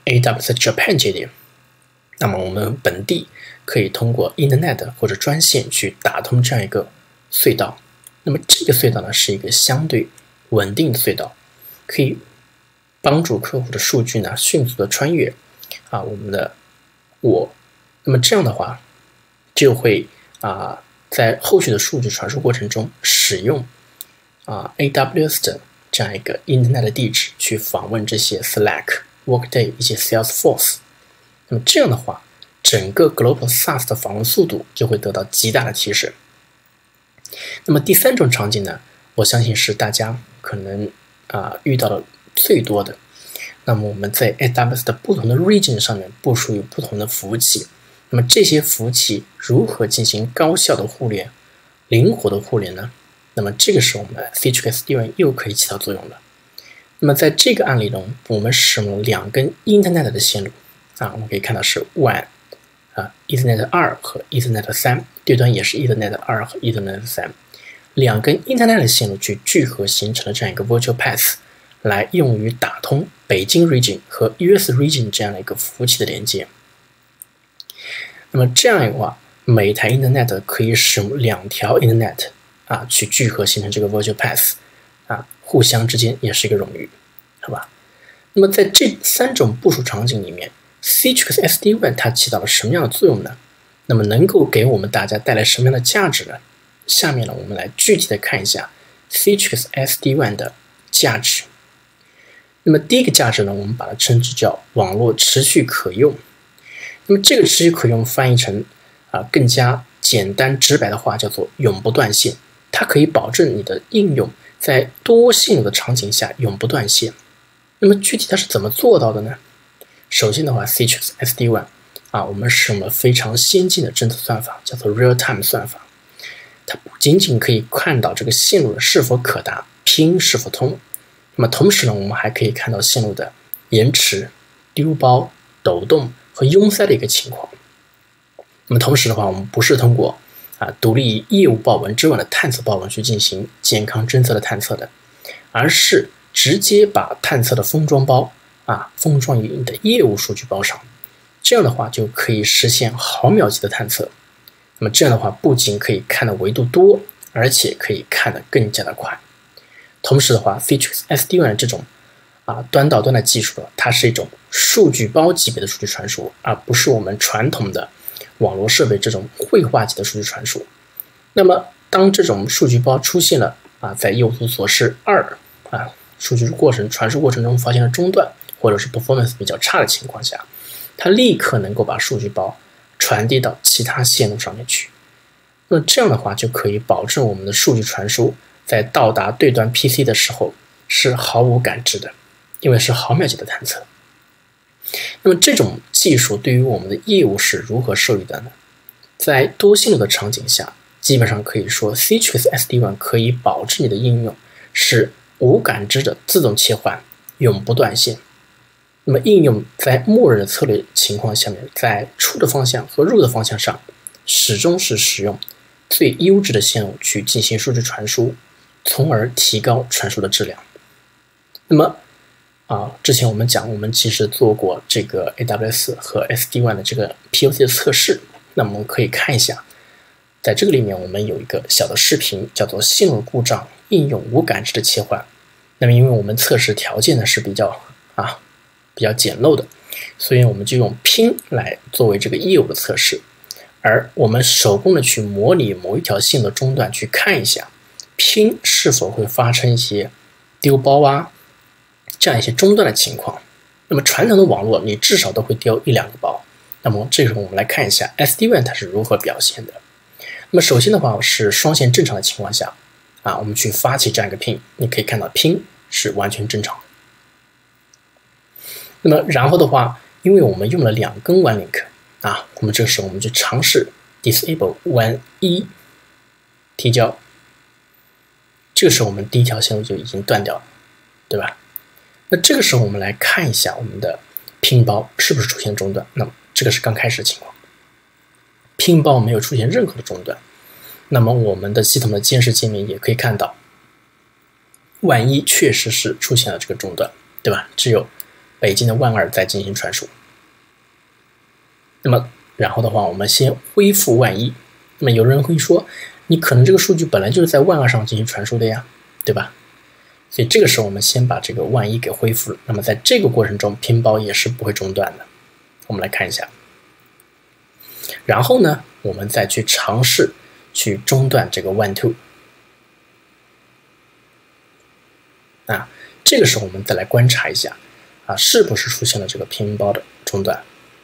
S3: A W S Japan 节点，那么我们本地可以通过 Internet 或者专线去打通这样一个隧道。那么这个隧道呢是一个相对稳定的隧道，可以帮助客户的数据呢迅速的穿越啊我们的我。那么这样的话就会啊在后续的数据传输过程中使用啊 A W S 的这样一个 Internet 的地址去访问这些 Slack、Workday 以及 Salesforce。那么这样的话，整个 Global SaaS 的访问速度就会得到极大的提升。那么第三种场景呢，我相信是大家可能啊遇到的最多的。那么我们在 A W S 的不同的 region 上面部署有不同的服务器，那么这些服务器如何进行高效的互联、灵活的互联呢？那么这个时候我们 Citrix S D WAN 又可以起到作用了。那么在这个案例中，我们使用了两根 Internet 的线路啊，我们可以看到是 W A N 啊 Ethernet 二和 Ethernet 三，对端也是 Ethernet 二和 Ethernet 三，两根 Internet 的线路去聚合形成了这样一个 Virtual Path， 来用于打通北京 Region 和 U S Region 这样的一个服务器的连接。那么这样的话，每一台 Internet 可以使用两条 Internet 啊去聚合形成这个 Virtual Path 啊，互相之间也是一个冗余，好吧？那么在这三种部署场景里面 ，Citrix S D WAN 它起到了什么样的作用呢？那么能够给我们大家带来什么样的价值呢？下面呢，我们来具体的看一下 Citrix S D WAN 的价值。那么第一个价值呢，我们把它称之叫网络持续可用。那么这个持续可用翻译成啊更加简单直白的话叫做永不断线，它可以保证你的应用在多线路的场景下永不断线。那么具体它是怎么做到的呢？首先的话 Citrix S D WAN 啊，我们使用了非常先进的侦测算法，叫做 Real-Time 算法。它不仅仅可以看到这个线路的是否可达、ping 是否通，那么同时呢，我们还可以看到线路的延迟、丢包、抖动和拥塞的一个情况。那么同时的话，我们不是通过啊独立业务报文之外的探测报文去进行健康侦测的探测的，而是直接把探测的封装包啊封装于你的业务数据包上。这样的话就可以实现毫秒级的探测。那么这样的话，不仅可以看的维度多，而且可以看得更加的快。同时的话 Citrix S D WAN 这种啊端到端的技术，它是一种数据包级别的数据传输，而不是我们传统的网络设备这种绘画级的数据传输。那么当这种数据包出现了啊在右图所示二啊数据过程传输过程中发现了中断，或者是 performance 比较差的情况下，它立刻能够把数据包传递到其他线路上面去。那这样的话就可以保证我们的数据传输在到达对端 P C 的时候是毫无感知的，因为是毫秒级的探测。那么这种技术对于我们的业务是如何受益的呢？在多线路的场景下，基本上可以说 Citrix S D WAN 可以保证你的应用是无感知的自动切换，永不断线。那么应用在默认的策略情况下面，在出的方向和入的方向上，始终是使用最优质的线路去进行数据传输，从而提高传输的质量。那么啊，之前我们讲，我们其实做过这个 A W S 和 S D WAN 的这个 P O C 的测试。那么我们可以看一下，在这个里面我们有一个小的视频，叫做线路故障应用无感知的切换。那么因为我们测试条件呢是比较啊比较简陋的，所以我们就用 ping 来作为这个业务的测试，而我们手工的去模拟某一条线的中段，去看一下 ping 是否会发生一些丢包啊这样一些中断的情况。那么传统的网络你至少都会丢一两个包，那么这时候我们来看一下 S D WAN 它是如何表现的。那么首先的话是双线正常的情况下啊，我们去发起这样一个 ping， 你可以看到 ping 是完全正常的。那么然后的话，因为我们用了两根 W A N link 啊，我们这个时候我们就尝试 disable W A N 一提交，这个时候我们第一条线路就已经断掉了，对吧？那这个时候我们来看一下我们的 ping 包是不是出现中断。那么这个是刚开始的情况， ping 包没有出现任何的中断。那么我们的系统的监视界面也可以看到 W A N 一确实是出现了这个中断，对吧？只有北京的万二再进行传输。那么然后的话，我们先恢复万一。那么有人会说，你可能这个数据本来就是在万二上进行传输的呀，对吧？所以这个时候我们先把这个万一给恢复了。那么在这个过程中，拼包也是不会中断的。我们来看一下。然后呢，我们再去尝试去中断这个 one two。啊，这个时候我们再来观察一下，啊，是不是出现了这个拼包的中断？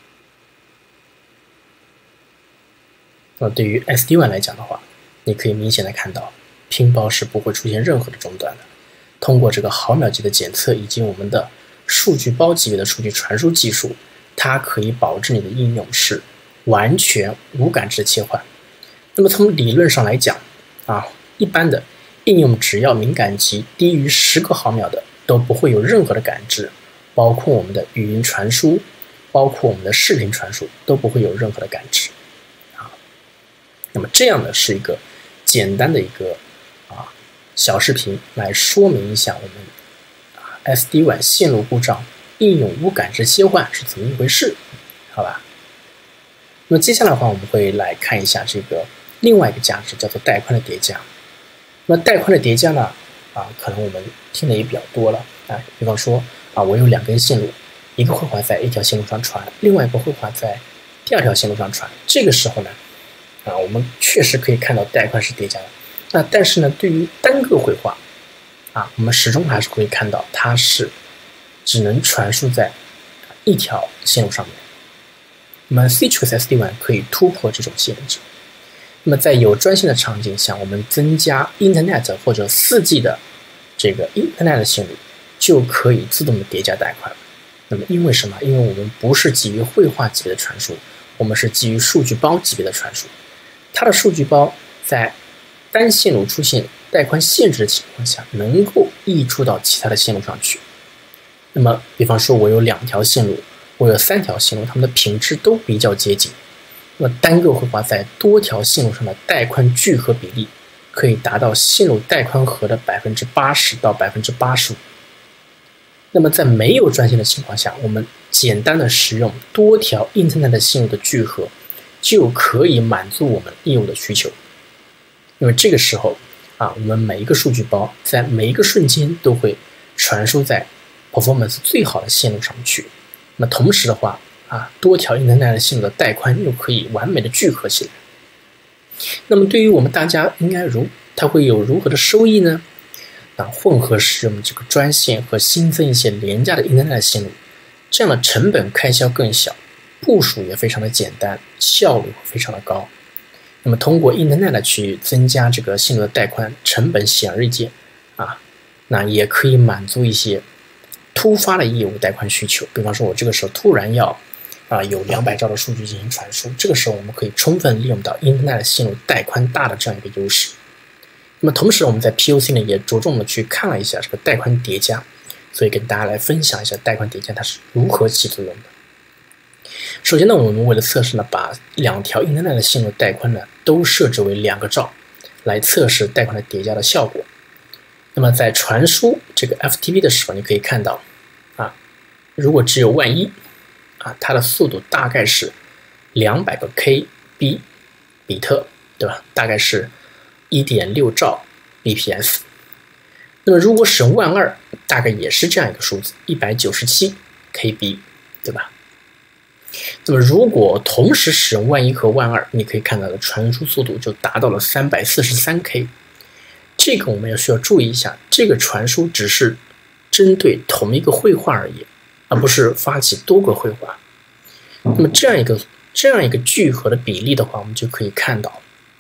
S3: 那么对于 S D 一 来讲的话，你可以明显的看到，拼包是不会出现任何的中断的。通过这个毫秒级的检测以及我们的数据包级别的数据传输技术，它可以保证你的应用是完全无感知的切换。那么从理论上来讲，啊，一般的应用只要敏感级低于十个毫秒的都不会有任何的感知，包括我们的语音传输，包括我们的视频传输都不会有任何的感知。啊，那么这样呢是一个简单的一个啊小视频来说明一下我们啊 S D 一 线路故障应用无感知切换是怎么一回事，好吧？那么接下来的话，我们会来看一下这个另外一个价值，叫做带宽的叠加。那么带宽的叠加呢，啊，可能我们听的也比较多了啊。比方说啊，我有两根线路，一个绘画在一条线路上传，另外一个绘画在第二条线路上传。这个时候呢，啊，我们确实可以看到带宽是叠加的。那但是呢，对于单个绘画，啊，我们始终还是会看到它是只能传输在一条线路上面。那么 Citrix S D 一 可以突破这种限制。那么在有专线的场景下，我们增加 Internet 或者 四 G 的这个 Internet 的线路，就可以自动的叠加带宽。那么因为什么？因为我们不是基于绘画级别的传输，我们是基于数据包级别的传输。它的数据包在单线路出现带宽限制的情况下，能够溢出到其他的线路上去。那么比方说我有两条线路，我有三条线路，它们的品质都比较接近。那么单个绘画在多条线路上的带宽聚合比例可以达到线路带宽和的 百分之八十 到 百分之八十五。那么在没有专线的情况下，我们简单的使用多条 Internet 的线路的聚合，就可以满足我们应用的需求。因为这个时候啊，我们每一个数据包在每一个瞬间都会传输在 performance 最好的线路上去。那同时的话啊，多条 Internet 的线路的带宽又可以完美的聚合起来。那么对于我们大家应该如它会有如何的收益呢？啊，混合使用这个专线和新增一些廉价的 Internet 的线路，这样的成本开销更小，部署也非常的简单，效率非常的高。那么通过 Internet 去增加这个线路的带宽，成本显而易见啊，那也可以满足一些突发的业务带宽需求。比方说我这个时候突然要啊有两百兆的数据进行传输，这个时候我们可以充分利用到 Internet 的线路带宽大的这样一个优势。那么同时我们在 P O C 呢也着重的去看了一下这个带宽叠加，所以跟大家来分享一下带宽叠加它是如何起作用的。首先呢，我们为了测试呢，把两条 Internet 的线路带宽呢都设置为两个兆，来测试带宽的叠加的效果。那么在传输这个 F T P 的时候，你可以看到啊，如果只有万一啊，它的速度大概是两百个 K B 比特，对吧？大概是 一点六兆 B P S。那么如果使用万二，大概也是这样一个数字，一百九十七 K B， 对吧？那么如果同时使用万一和万二，你可以看到的传输速度就达到了 三百四十三 K。这个我们要需要注意一下，这个传输只是针对同一个绘画而已，而不是发起多个绘画。那么这样一个这样一个聚合的比例的话，我们就可以看到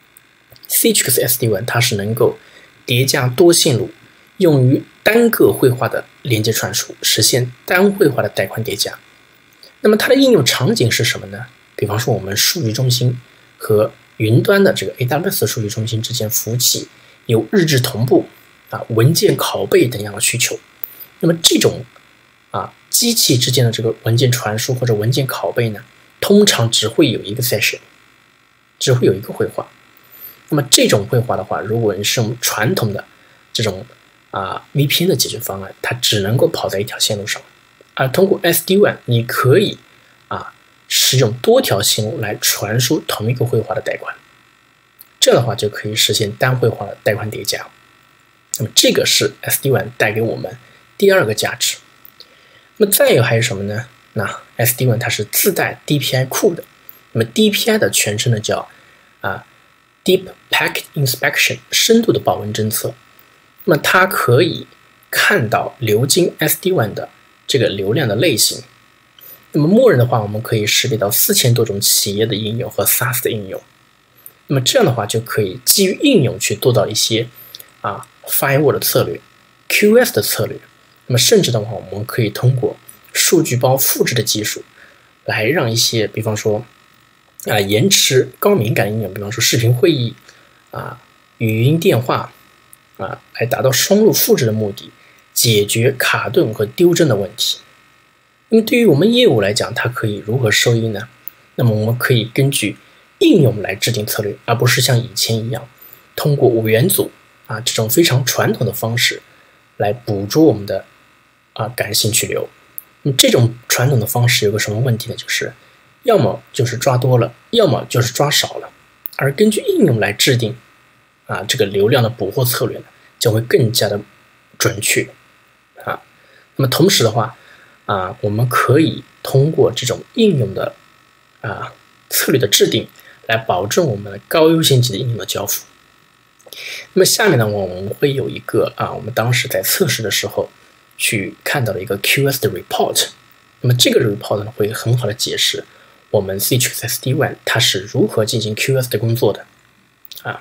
S3: Citrix S D 一 它是能够叠加多线路，用于单个绘画的连接传输，实现单绘画的带宽叠加。那么它的应用场景是什么呢？比方说我们数据中心和云端的这个 A W S 数据中心之间服务器有日志同步啊、文件拷贝等样的需求。那么这种啊机器之间的这个文件传输或者文件拷贝呢，通常只会有一个 session， 只会有一个绘画。那么这种绘画的话，如果你是用传统的这种啊 V P N 的解决方案，它只能够跑在一条线路上而通过 S D WAN 你可以啊使用多条线路来传输同一个绘画的带宽，这样的话就可以实现单绘画的带宽叠加。那么这个是 S D WAN 带给我们第二个价值。那么再有还有什么呢？那 S D WAN 它是自带 D P I 库的。那么 D P I 的全称呢叫啊 Deep Packet Inspection， 深度的保温侦测。那么它可以看到流经 S D WAN 的这个流量的类型。那么默认的话，我们可以识别到四千多种企业的应用和 SaaS 的应用。那么这样的话，就可以基于应用去做到一些啊 firewall 的策略、Q S 的策略。那么甚至的话，我们可以通过数据包复制的技术，来让一些，比方说啊延迟高敏感应用，比方说视频会议啊、语音电话啊，来达到双路复制的目的，解决卡顿和丢帧的问题。那么对于我们业务来讲，它可以如何收益呢？那么我们可以根据应用来制定策略，而不是像以前一样通过五元组啊这种非常传统的方式来捕捉我们的啊感兴趣流。那么这种传统的方式有个什么问题呢？就是要么就是抓多了，要么就是抓少了。而根据应用来制定啊这个流量的捕获策略呢，将会更加的准确啊。那么同时的话啊，我们可以通过这种应用的啊策略的制定，来保证我们高优先级的应用的交付。那么下面呢，我们会有一个啊，我们当时在测试的时候去看到了一个 Q S 的 report。那么这个 report 呢，会很好的解释我们 Citrix S D WAN 它是如何进行 Q S 的工作的啊。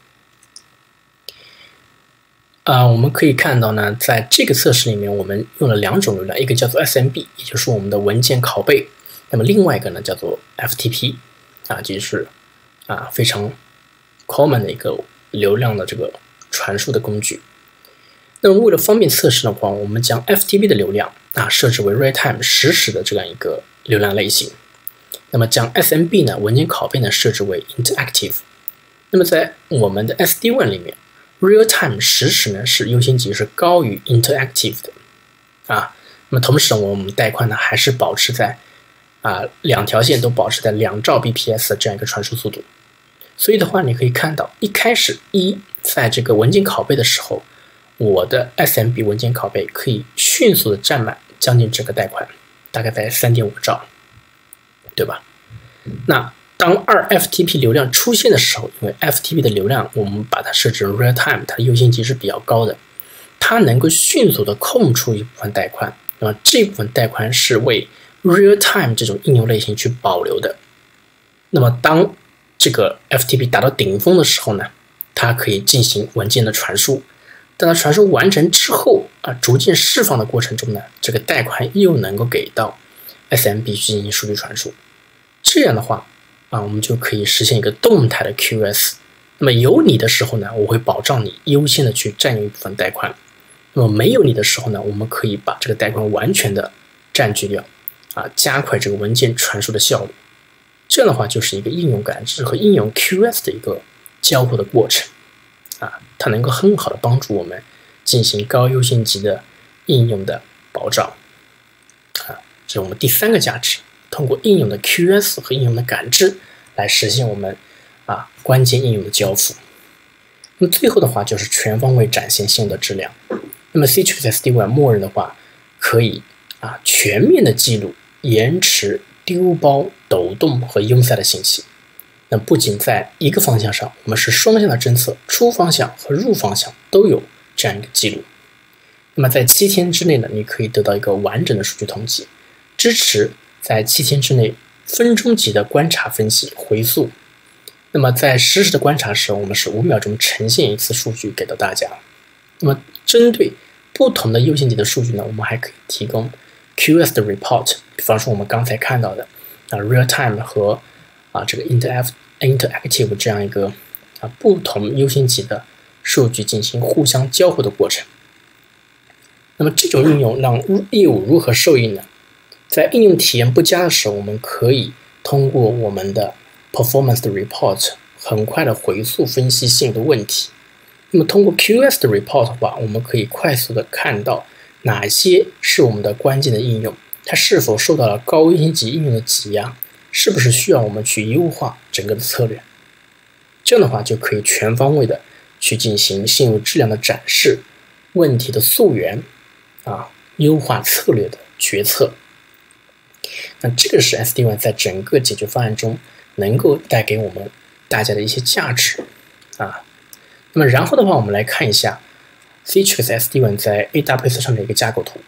S3: 啊，我们可以看到呢，在这个测试里面，我们用了两种流量，一个叫做 S M B， 也就是我们的文件拷贝，那么另外一个呢叫做 F T P， 啊，就是啊非常 common 的一个流量的这个传输的工具。那么为了方便测试的话，我们将 F T P 的流量啊设置为 real time 实时的这样一个流量类型，那么将 S M B 呢文件拷贝呢设置为 interactive。那么在我们的 S D WAN 里面， real time 实时呢是优先级是高于 interactive 的啊。那么同时我们带宽呢还是保持在啊两条线都保持在两兆 B P S 的这样一个传输速度。所以的话，你可以看到一开始一在这个文件拷贝的时候，我的 S M B 文件拷贝可以迅速的占满将近整个带宽，大概在 三点五兆，对吧？那当二 F T P 流量出现的时候，因为 F T P 的流量我们把它设置 real time， 它的优先级是比较高的，它能够迅速的空出一部分带宽，那么这部分带宽是为 real time 这种应用类型去保留的。那么当这个 F T P 达到顶峰的时候呢，它可以进行文件的传输。当它传输完成之后啊，逐渐释放的过程中呢，这个带宽又能够给到 S M B 去进行数据传输。这样的话啊，我们就可以实现一个动态的 Q S。那么有你的时候呢，我会保障你优先的去占用一部分带宽。那么没有你的时候呢，我们可以把这个带宽完全的占据掉啊，加快这个文件传输的效率。这样的话就是一个应用感知和应用 Q S 的一个交互的过程啊，它能够很好的帮助我们进行高优先级的应用的保障啊，这是我们第三个价值，通过应用的 Q S 和应用的感知来实现我们啊关键应用的交付。那么最后的话就是全方位展现现有的质量。那么 Citrix S D WAN 默认的话，可以啊全面的记录延迟、丢包、抖动和拥塞的信息。那不仅在一个方向上，我们是双向的侦测，出方向和入方向都有这样一个记录。那么在七天之内呢，你可以得到一个完整的数据统计，支持在七天之内分钟级的观察、分析、回溯。那么在实时的观察时，我们是五秒钟呈现一次数据给到大家。那么针对不同的优先级的数据呢，我们还可以提供 Q S 的 report， 比方说我们刚才看到的啊 real time 和啊这个 interactive 这样一个啊不同优先级的数据进行互相交互的过程。那么这种应用让业务如何受益呢？在应用体验不佳的时候，我们可以通过我们的 performance 的 report 很快的回溯分析现有的问题。那么通过 Q S 的 report 的话，我们可以快速的看到哪些是我们的关键的应用， 它是否受到了高危星级应用的挤压，是不是需要我们去优化整个的策略？这样的话就可以全方位的去进行信用质量的展示、问题的溯源啊、优化策略的决策。那这个是 S D WAN 在整个解决方案中能够带给我们大家的一些价值啊。那么然后的话，我们来看一下 Citrix S D WAN 在 A W S 上的一个架构图。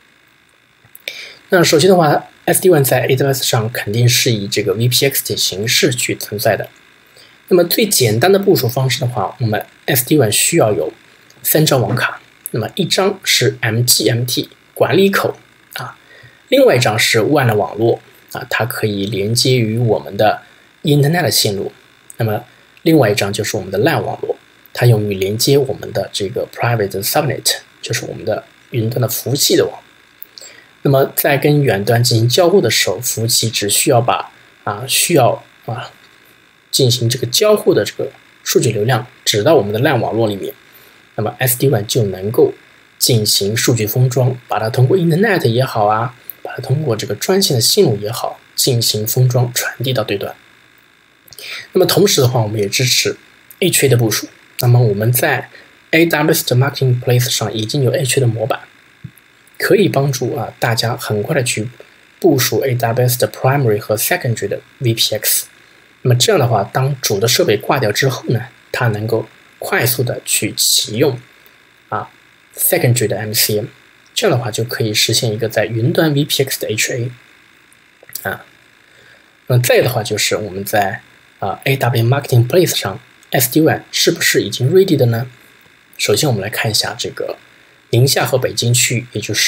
S3: 那首先的话 ，S D WAN 在 A W S 上肯定是以这个 V P X 的形式去存在的。那么最简单的部署方式的话，我们 S D WAN 需要有三张网卡，那么一张是 M G M T 管理口啊，另外一张是 W A N 的网络啊，它可以连接于我们的 Internet 的线路。那么另外一张就是我们的 LAN 网络，它用于连接我们的这个 Private Subnet， 就是我们的云端的服务器的网。那么在跟远端进行交互的时候，服务器只需要把啊需要啊进行这个交互的这个数据流量指到我们的 LAN 网络里面，那么 S D WAN 就能够进行数据封装，把它通过 Internet 也好啊，把它通过这个专线的线路也好进行封装传递到对端。那么同时的话，我们也支持 H A 的部署。那么我们在 A W S 的 Marketplace 上已经有 H A 的模板，可以帮助啊大家很快的去部署 A W S 的 Primary 和 Secondary 的 V P X。那么这样的话，当主的设备挂掉之后呢，它能够快速的去启用啊 Secondary 的 M C M， 这样的话就可以实现一个在云端 V P X 的 H A 啊。那再的话就是我们在啊 A W S Marketplace 上 S D WAN 是不是已经 ready 的呢？首先我们来看一下这个宁夏和北京区域，也就是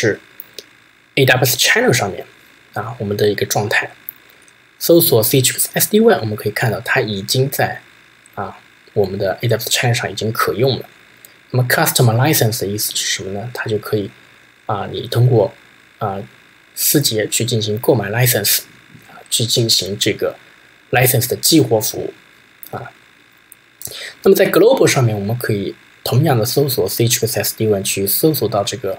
S3: A W S Channel 上面啊我们的一个状态。搜索 Citrix S D WAN， 我们可以看到它已经在啊我们的 A W S Channel 上已经可用了。那么 Customer License 的意思是什么呢？它就可以啊你通过啊思捷去进行购买 license 啊去进行这个 license 的激活服务啊。那么在 Global 上面，我们可以同样的搜索 Citrix S D WAN 去搜索到这个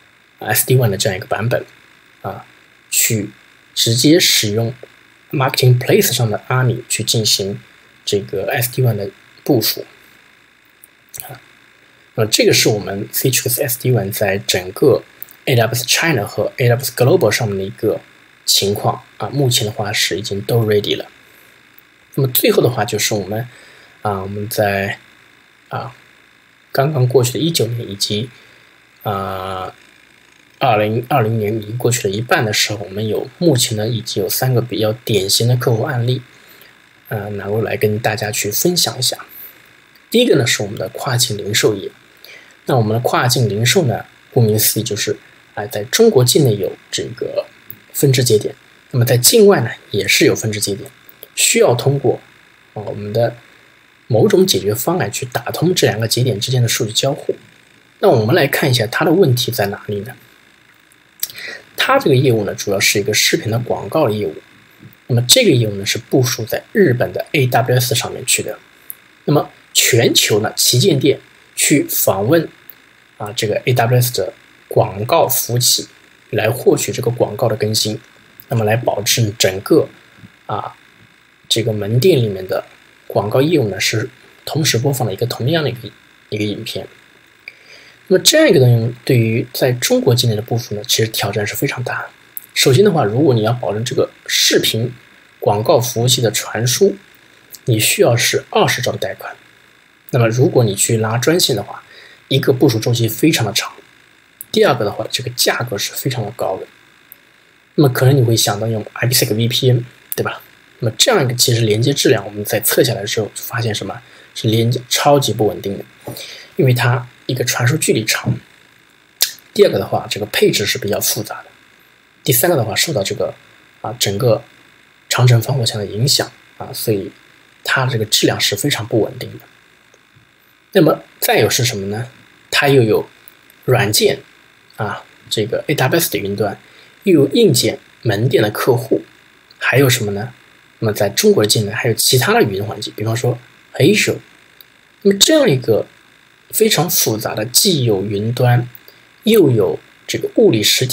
S3: S D WAN 的这样一个版本啊，去直接使用 Marketplace 上的 Army 去进行这个 S D WAN 的部署啊。那这个是我们 Citrix S D WAN 在整个 A W S China 和 A W S Global 上面的一个情况啊。目前的话是已经都 ready 了。那么最后的话就是我们啊我们在啊刚刚过去的一九年以及啊二零二零年已经过去了一半的时候，我们有目前呢已经有三个比较典型的客户案例，呃，拿过来跟大家去分享一下。第一个呢是我们的跨境零售业。那我们的跨境零售呢，顾名思义就是啊、呃，在中国境内有这个分支节点，那么在境外呢也是有分支节点，需要通过啊、呃、我们的某种解决方案去打通这两个节点之间的数据交互。那我们来看一下它的问题在哪里呢？它这个业务呢，主要是一个视频的广告业务。那么这个业务呢，是部署在日本的 A W S 上面去的。那么全球呢，旗舰店去访问啊这个 A W S 的广告服务器，来获取这个广告的更新，那么来保证整个啊这个门店里面的广告业务呢是同时播放了一个同样的一个一个影片。那么这样一个东西对于在中国境内的部署呢，其实挑战是非常大的。首先的话，如果你要保证这个视频广告服务器的传输，你需要是二十兆的带宽。那么如果你去拉专线的话，一个部署周期非常的长。第二个的话，这个价格是非常的高的。那么可能你会想到用 I P six V P N， 对吧？那么这样一个其实连接质量，我们在测下来的时候就发现什么？是连接超级不稳定的，因为它一个传输距离长。第二个的话，这个配置是比较复杂的。第三个的话，受到这个啊整个长城防火墙的影响啊，所以它这个质量是非常不稳定的。那么再有是什么呢？它又有软件啊，这个 A W S 的云端，又有硬件门店的客户，还有什么呢？那么在中国境内还有其他的云环境，比方说 Azure。那么这样一个非常复杂的，既有云端，又有这个物理实体，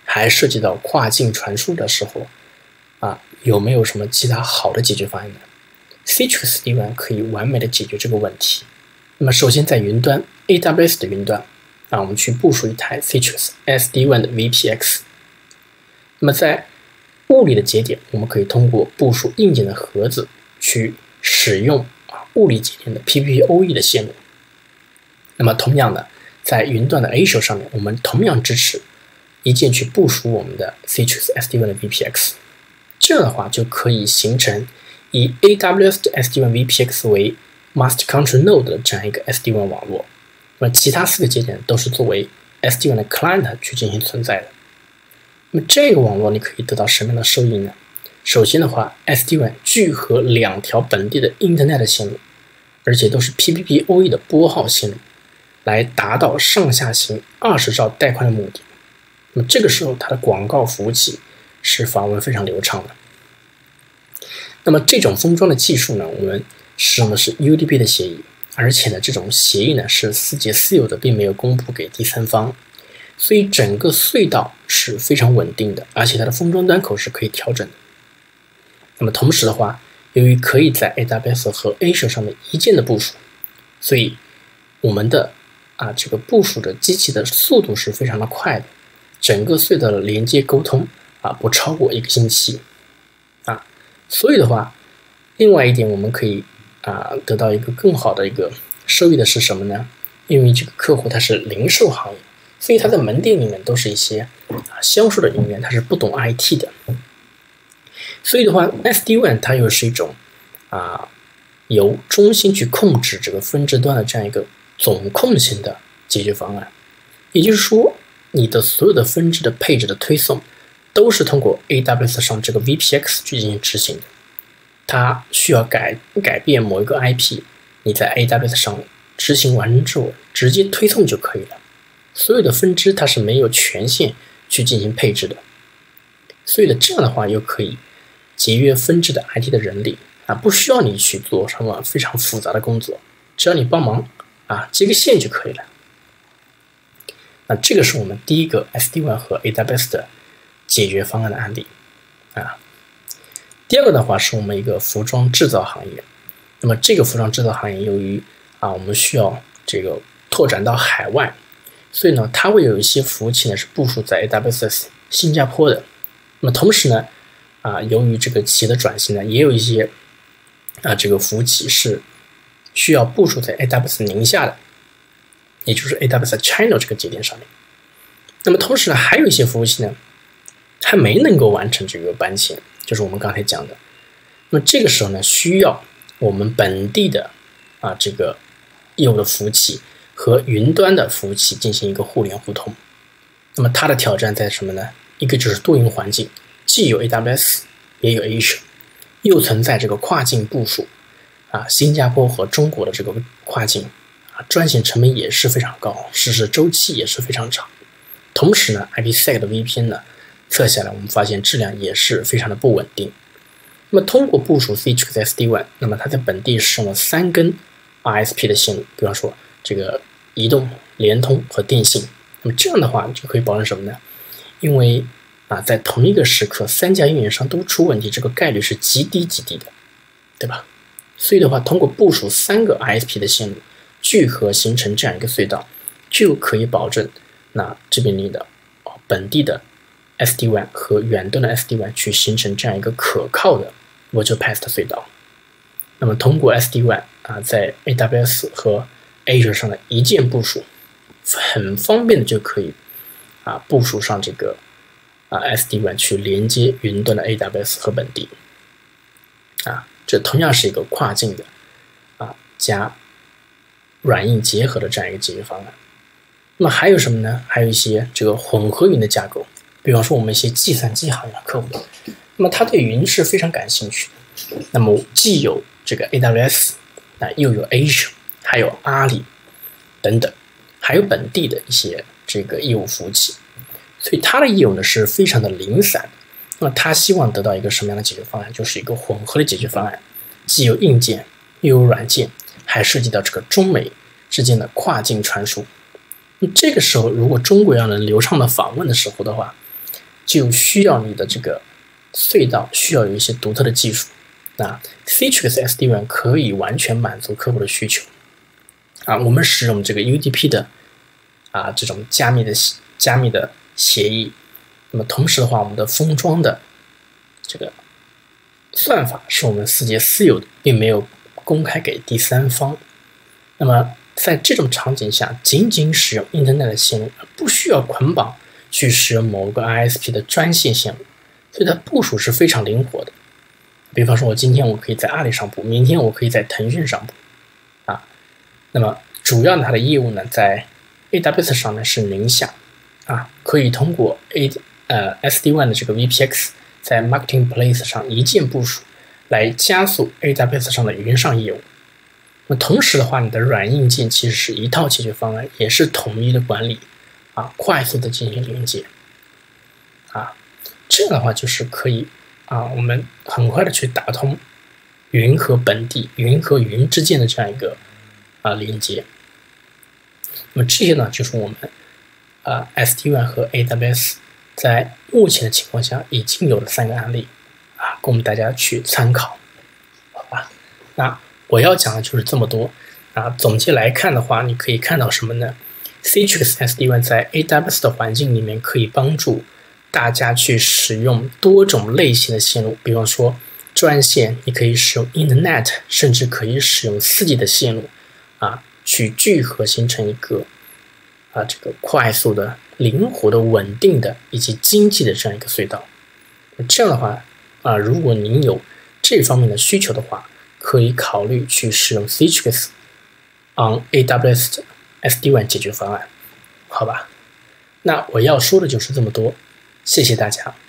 S3: 还涉及到跨境传输的时候，啊，有没有什么其他好的解决方案呢 ？Citrix S D WAN 可以完美的解决这个问题。那么首先在云端 A W S 的云端，啊，我们去部署一台 Citrix S D WAN 的 V P X。那么在物理的节点，我们可以通过部署硬件的盒子去使用啊物理节点的 P P O E 的线路。那么同样的，在云端的 Azure 上面，我们同样支持一键去部署我们的 Citrix S D WAN 的 V P X。这样的话就可以形成以 A W S 的 S D WAN V P X 为 Master Control Node 的这样一个 S D WAN 网络。那么其他四个节点都是作为 S D WAN 的 Client 去进行存在的。那么这个网络你可以得到什么样的收益呢？首先的话 ，S D WAN 聚合两条本地的 Internet 线路，而且都是 P P P O E 的拨号线路，来达到上下行二十兆带宽的目的。那么这个时候，它的广告服务器是访问非常流畅的。那么这种封装的技术呢，我们使用的是 U D P 的协议，而且呢，这种协议呢是思杰私有的，并没有公布给第三方。所以整个隧道是非常稳定的，而且它的封装端口是可以调整的。那么同时的话，由于可以在 A W S 和 Azure 上面一键的部署，所以我们的啊这个部署的机器的速度是非常的快的，整个隧道的连接沟通啊不超过一个星期啊。所以的话，另外一点我们可以啊得到一个更好的一个收益的是什么呢？因为这个客户他是零售行业。所以他在门店里面都是一些啊销售的人员，他是不懂 I T 的。所以的话 ，S D WAN 它又是一种啊由中心去控制这个分支端的这样一个总控型的解决方案。也就是说，你的所有的分支的配置的推送都是通过 A W S 上这个 V P X 去进行执行的。它需要改改变某一个 I P， 你在 A W S 上执行完成之后，直接推送就可以了。所有的分支它是没有权限去进行配置的，所以的这样的话又可以节约分支的 I T 的人力啊，不需要你去做什么非常复杂的工作，只要你帮忙啊接个线就可以了。那这个是我们第一个 S D WAN 和 A W S 的解决方案的案例啊。第二个的话是我们一个服装制造行业，那么这个服装制造行业由于啊我们需要这个拓展到海外。所以呢，它会有一些服务器呢是部署在 A W S 新加坡的。那么同时呢，啊，由于这个企业的转型呢，也有一些啊这个服务器是需要部署在 A W S 宁夏的，也就是 A W S China 这个节点上面。那么同时呢，还有一些服务器呢，它没能够完成这个搬迁，就是我们刚才讲的。那么这个时候呢，需要我们本地的啊这个业务的服务器和云端的服务器进行一个互联互通。那么它的挑战在什么呢？一个就是多云环境，既有 A W S 也有 Azure， 又存在这个跨境部署啊，新加坡和中国的这个跨境啊，专线成本也是非常高，实施周期也是非常长。同时呢 ，I P sec 的 V P N 呢测下来，我们发现质量也是非常的不稳定。那么通过部署 Citrix S D WAN， 那么它在本地使用了三根 I S P 的线路，比方说这个移动、联通和电信。那么这样的话就可以保证什么呢？因为啊，在同一个时刻，三家运营商都出问题，这个概率是极低极低的，对吧？所以的话，通过部署三个 I S P 的线路聚合形成这样一个隧道，就可以保证那这边里的本地的 S D WAN 和远端的 S D WAN 去形成这样一个可靠的 Virtual Path 的隧道。那么通过 S D WAN 啊，在 A W S 和 Azure 上的一键部署，很方便的就可以啊部署上这个啊 S D WAN 去连接云端的 A W S 和本地啊，这同样是一个跨境的啊加软硬结合的这样一个解决方案。那么还有什么呢？还有一些这个混合云的架构，比方说我们一些计算机行业的客户，那么他对云是非常感兴趣的。那么既有这个 A W S， 啊又有 Azure， 还有阿里等等，还有本地的一些这个业务服务器，所以他的业务呢是非常的零散的。那么他希望得到一个什么样的解决方案？就是一个混合的解决方案，既有硬件又有软件，还涉及到这个中美之间的跨境传输。这个时候，如果中国要能流畅的访问的时候的话， 就需要你的这个隧道需要有一些独特的技术。那 Citrix S D WAN 可以完全满足客户的需求啊，我们使用这个 U D P 的啊这种加密的加密的协议，那么同时的话，我们的封装的这个算法是我们四节私有的，并没有公开给第三方。那么在这种场景下，仅仅使用 Internet 的线路，不需要捆绑去使用某个 I S P 的专线线路，所以它部署是非常灵活的。比方说，我今天我可以在阿里上布，明天我可以在腾讯上布，啊，那么主要它的业务呢，在 A W S 上呢是宁夏，啊，可以通过 A 呃 S D WAN 的这个 V P X 在 Marketplace 上一键部署，来加速 A W S 上的云上业务。那同时的话，你的软硬件其实是一套解决方案，也是统一的管理，啊，快速的进行连接，啊，这样的话就是可以。啊，我们很快的去打通云和本地、云和云之间的这样一个啊连接。那么这些呢，就是我们啊 S D WAN 和 A W S 在目前的情况下已经有了三个案例啊，供我们大家去参考，好吧？那我要讲的就是这么多啊。总结来看的话，你可以看到什么呢 ？Citrix S D WAN 在 A W S 的环境里面可以帮助大家去使用多种类型的线路，比方说专线，你可以使用 Internet， 甚至可以使用四 G 的线路啊，去聚合形成一个啊这个快速的、灵活的、稳定的以及经济的这样一个隧道。这样的话啊，如果您有这方面的需求的话，可以考虑去使用 Citrix on A W S 的 S D WAN 解决方案，好吧？那我要说的就是这么多。谢谢大家。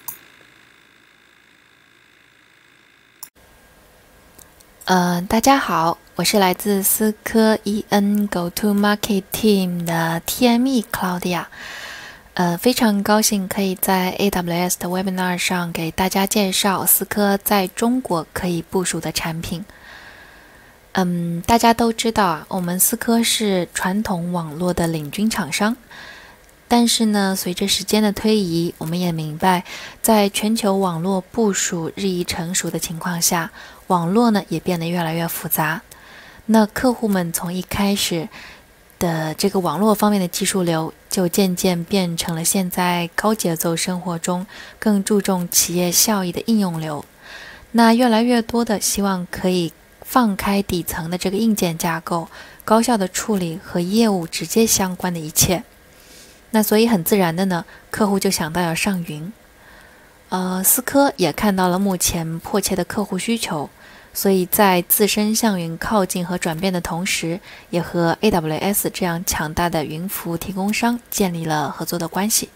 S4: 呃，大家好，我是来自思科 E N Go To Market Team 的 T M E Claudia。呃，非常高兴可以在 A W S 的 Webinar 上给大家介绍思科在中国可以部署的产品。嗯，大家都知道啊，我们思科是传统网络的领军厂商。但是呢，随着时间的推移，我们也明白，在全球网络部署日益成熟的情况下，网络呢也变得越来越复杂。那客户们从一开始的这个网络方面的技术流，就渐渐变成了现在高节奏生活中更注重企业效益的应用流。那越来越多的希望可以放开底层的这个硬件架构，高效的处理和业务直接相关的一切。那所以很自然的呢，客户就想到要上云。呃，思科也看到了目前迫切的客户需求，所以在自身向云靠近和转变的同时，也和 A W S 这样强大的云服务提供商建立了合作的关系。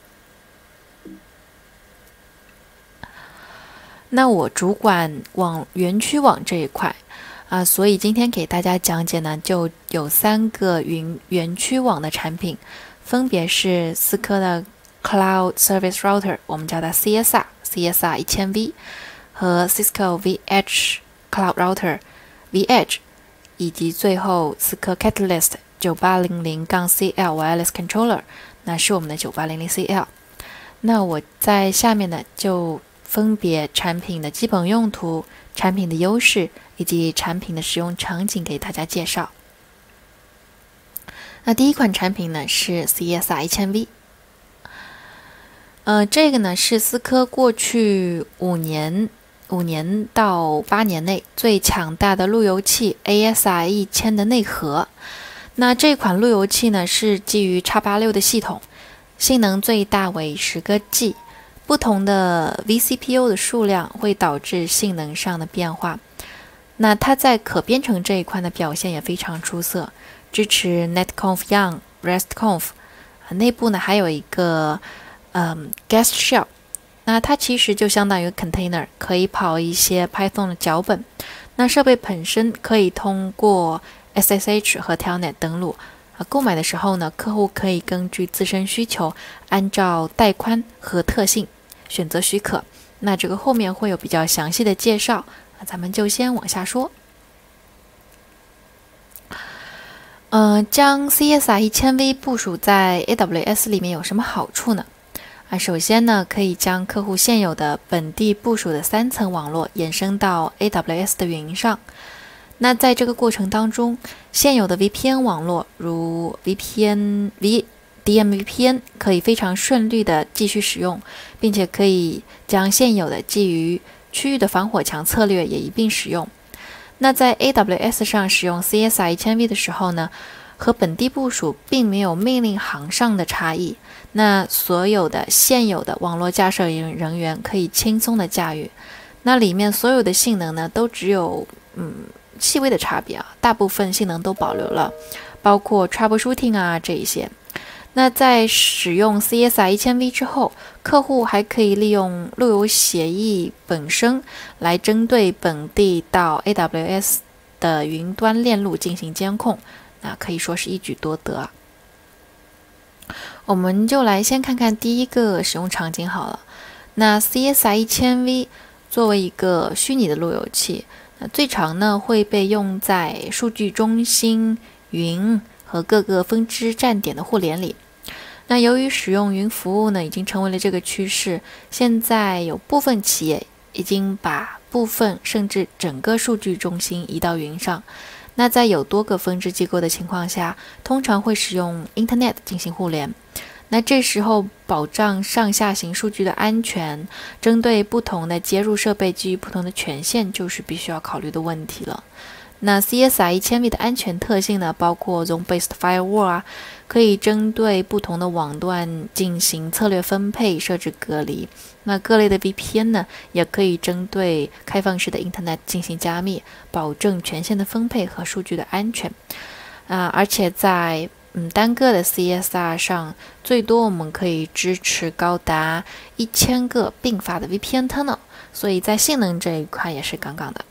S4: 那我主管网园区网这一块啊，所以今天给大家讲解呢，就有三个云园区网的产品。分别是思科的 Cloud Service Router， 我们叫它 C S R C S R 一千 V， 和 Cisco V Edge Cloud Router V Edge， 以及最后思科 Catalyst 九八零零 C L Wireless Controller， 那是我们的九八零零 C L。 那我在下面呢就分别产品的基本用途、产品的优势以及产品的使用场景给大家介绍。那第一款产品呢是 C S R 一千 V， 呃，这个呢是思科过去五年五年到八年内最强大的路由器 A S R 一千的内核。那这款路由器呢是基于 X 八十六 的系统，性能最大为十个 G， 不同的 V C P U 的数量会导致性能上的变化。那它在可编程这一块的表现也非常出色。支持 netconf、yarn、restconf， 内部呢还有一个嗯 guest shell， 那它其实就相当于 container， 可以跑一些 Python 的脚本。那设备本身可以通过 S S H 和 Telnet 登录。啊，购买的时候呢，客户可以根据自身需求，按照带宽和特性选择许可。那这个后面会有比较详细的介绍，那咱们就先往下说。呃，将 C S R 一千 V 部署在 A W S 里面有什么好处呢？ 啊，首先呢，可以将客户现有的本地部署的三层网络延伸到 A W S 的云上。那在这个过程当中，现有的 V P N 网络，如 V P N、V、D M V P N 可以非常顺利的继续使用，并且可以将现有的基于区域的防火墙策略也一并使用。那在 A W S 上使用 C S I 一千 V 的时候呢，和本地部署并没有命令行上的差异。那所有的现有的网络架设人员可以轻松的驾驭。那里面所有的性能呢，都只有嗯细微的差别啊，大部分性能都保留了，包括 troubleshooting 啊这一些。那在使用 C S I 一千 V 之后，客户还可以利用路由协议本身来针对本地到 A W S 的云端链路进行监控，那可以说是一举多得啊。我们就来先看看第一个使用场景好了。那 C S I 一千 V 作为一个虚拟的路由器，那最常呢会被用在数据中心、云和各个分支站点的互联里。那由于使用云服务呢已经成为了这个趋势，现在有部分企业已经把部分甚至整个数据中心移到云上。那在有多个分支机构的情况下，通常会使用 Internet 进行互联。那这时候保障上下行数据的安全，针对不同的接入设备基于不同的权限，就是必须要考虑的问题了。那 C S I 一千 V 的安全特性呢，包括 Zone-Based Firewall 啊，可以针对不同的网段进行策略分配、设置隔离。那各类的 V P N 呢，也可以针对开放式的 Internet 进行加密，保证权限的分配和数据的安全。啊、呃，而且在嗯单个的 C S R 上，最多我们可以支持高达一千个并发的 V P N Tunnel， 所以在性能这一块也是杠杠的。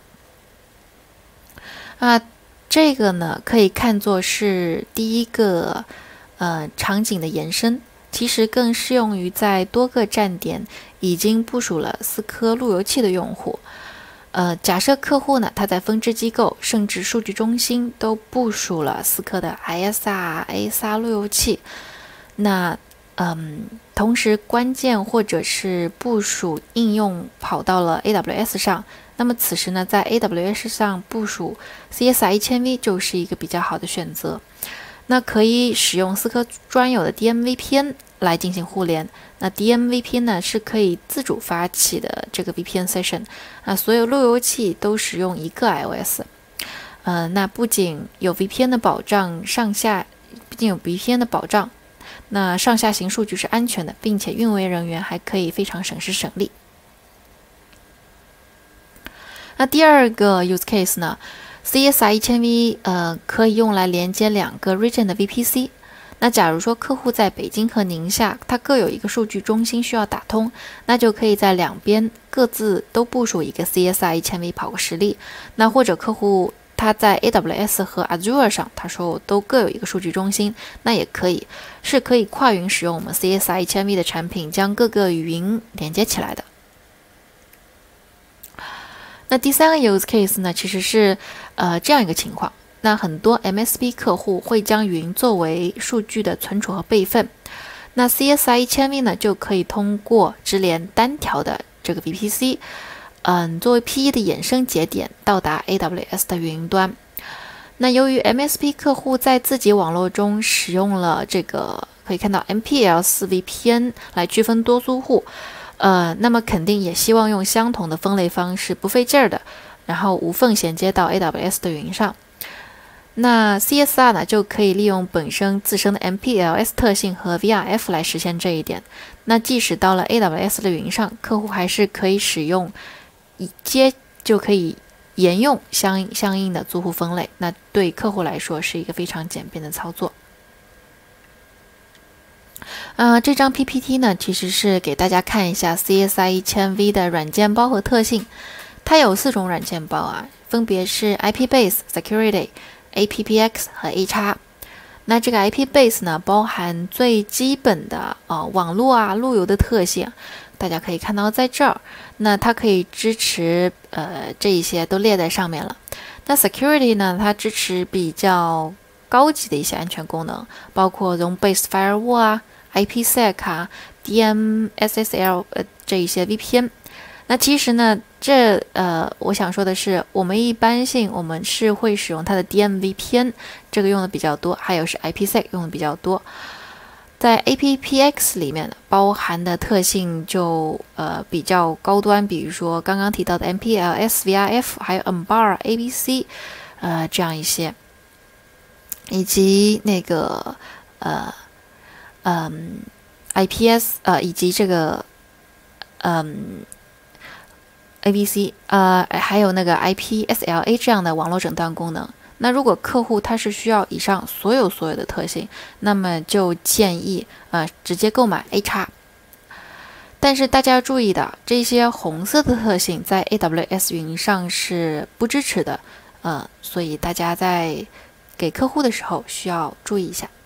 S4: 啊，这个呢可以看作是第一个呃场景的延伸，其实更适用于在多个站点已经部署了四颗路由器的用户。呃，假设客户呢他在分支机构甚至数据中心都部署了四颗的 I S R、A S R 路由器，那嗯，同时关键或者是部署应用跑到了 A W S 上。那么此时呢，在 A W S 上部署 C S I 一千 V 就是一个比较好的选择。那可以使用四颗专有的 D M V P N 来进行互联。那 D M V P N 呢是可以自主发起的这个 V P N session。啊，所有路由器都使用一个 I O S。呃，那不仅有 V P N 的保障，上下毕竟有 V P N 的保障，那上下行数据是安全的，并且运维人员还可以非常省时省力。那第二个 use case 呢 ，C S I 一千 V 呃可以用来连接两个 region 的 V P C。那假如说客户在北京和宁夏，它各有一个数据中心需要打通，那就可以在两边各自都部署一个 C S I 一千 V 跑个实例。那或者客户他在 A W S 和 Azure 上，他说我都各有一个数据中心，那也可以，是可以跨云使用我们 C S I 一千 V 的产品，将各个云连接起来的。那第三个 use case 呢，其实是呃这样一个情况。那很多 M S P 客户会将云作为数据的存储和备份。那 C S I 一千 V 呢，就可以通过直连单条的这个 V P C， 嗯，作为 P E 的衍生节点到达 A W S 的云端。那由于 M S P 客户在自己网络中使用了这个，可以看到 M P L 四 V P N 来区分多租户。呃，那么肯定也希望用相同的分类方式，不费劲儿的，然后无缝衔接到 A W S 的云上。那 C S R 呢，就可以利用本身自身的 M P L S 特性和 V R F 来实现这一点。那即使到了 A W S 的云上，客户还是可以使用一接就可以沿用相相应的租户分类。那对客户来说是一个非常简便的操作。呃，这张 P P T 呢，其实是给大家看一下 C S I 一千 V 的软件包和特性。它有四种软件包啊，分别是 I P Base、Security、A P P X 和 A X。那这个 I P Base 呢，包含最基本的呃网络啊、路由的特性，大家可以看到在这儿。那它可以支持呃这一些都列在上面了。那 Security 呢，它支持比较高级的一些安全功能，包括 Zone-Based Firewall 啊、I P sec 啊、 D M S S L 呃这一些 V P N。那其实呢，这呃我想说的是，我们一般性我们是会使用它的 D M V P N， 这个用的比较多，还有是 I P sec 用的比较多。在 A P P X 里面包含的特性就呃比较高端，比如说刚刚提到的 M P L S V R F， 还有 M B A R A B C， 呃这样一些，以及那个呃嗯 I P S 呃以及这个嗯 A B C 呃还有那个 I P S L A 这样的网络诊断功能。那如果客户他是需要以上所有所有的特性，那么就建议呃直接购买 A 叉。但是大家要注意的，这些红色的特性在 A W S 云上是不支持的，呃，所以大家在给客户的时候需要注意一下。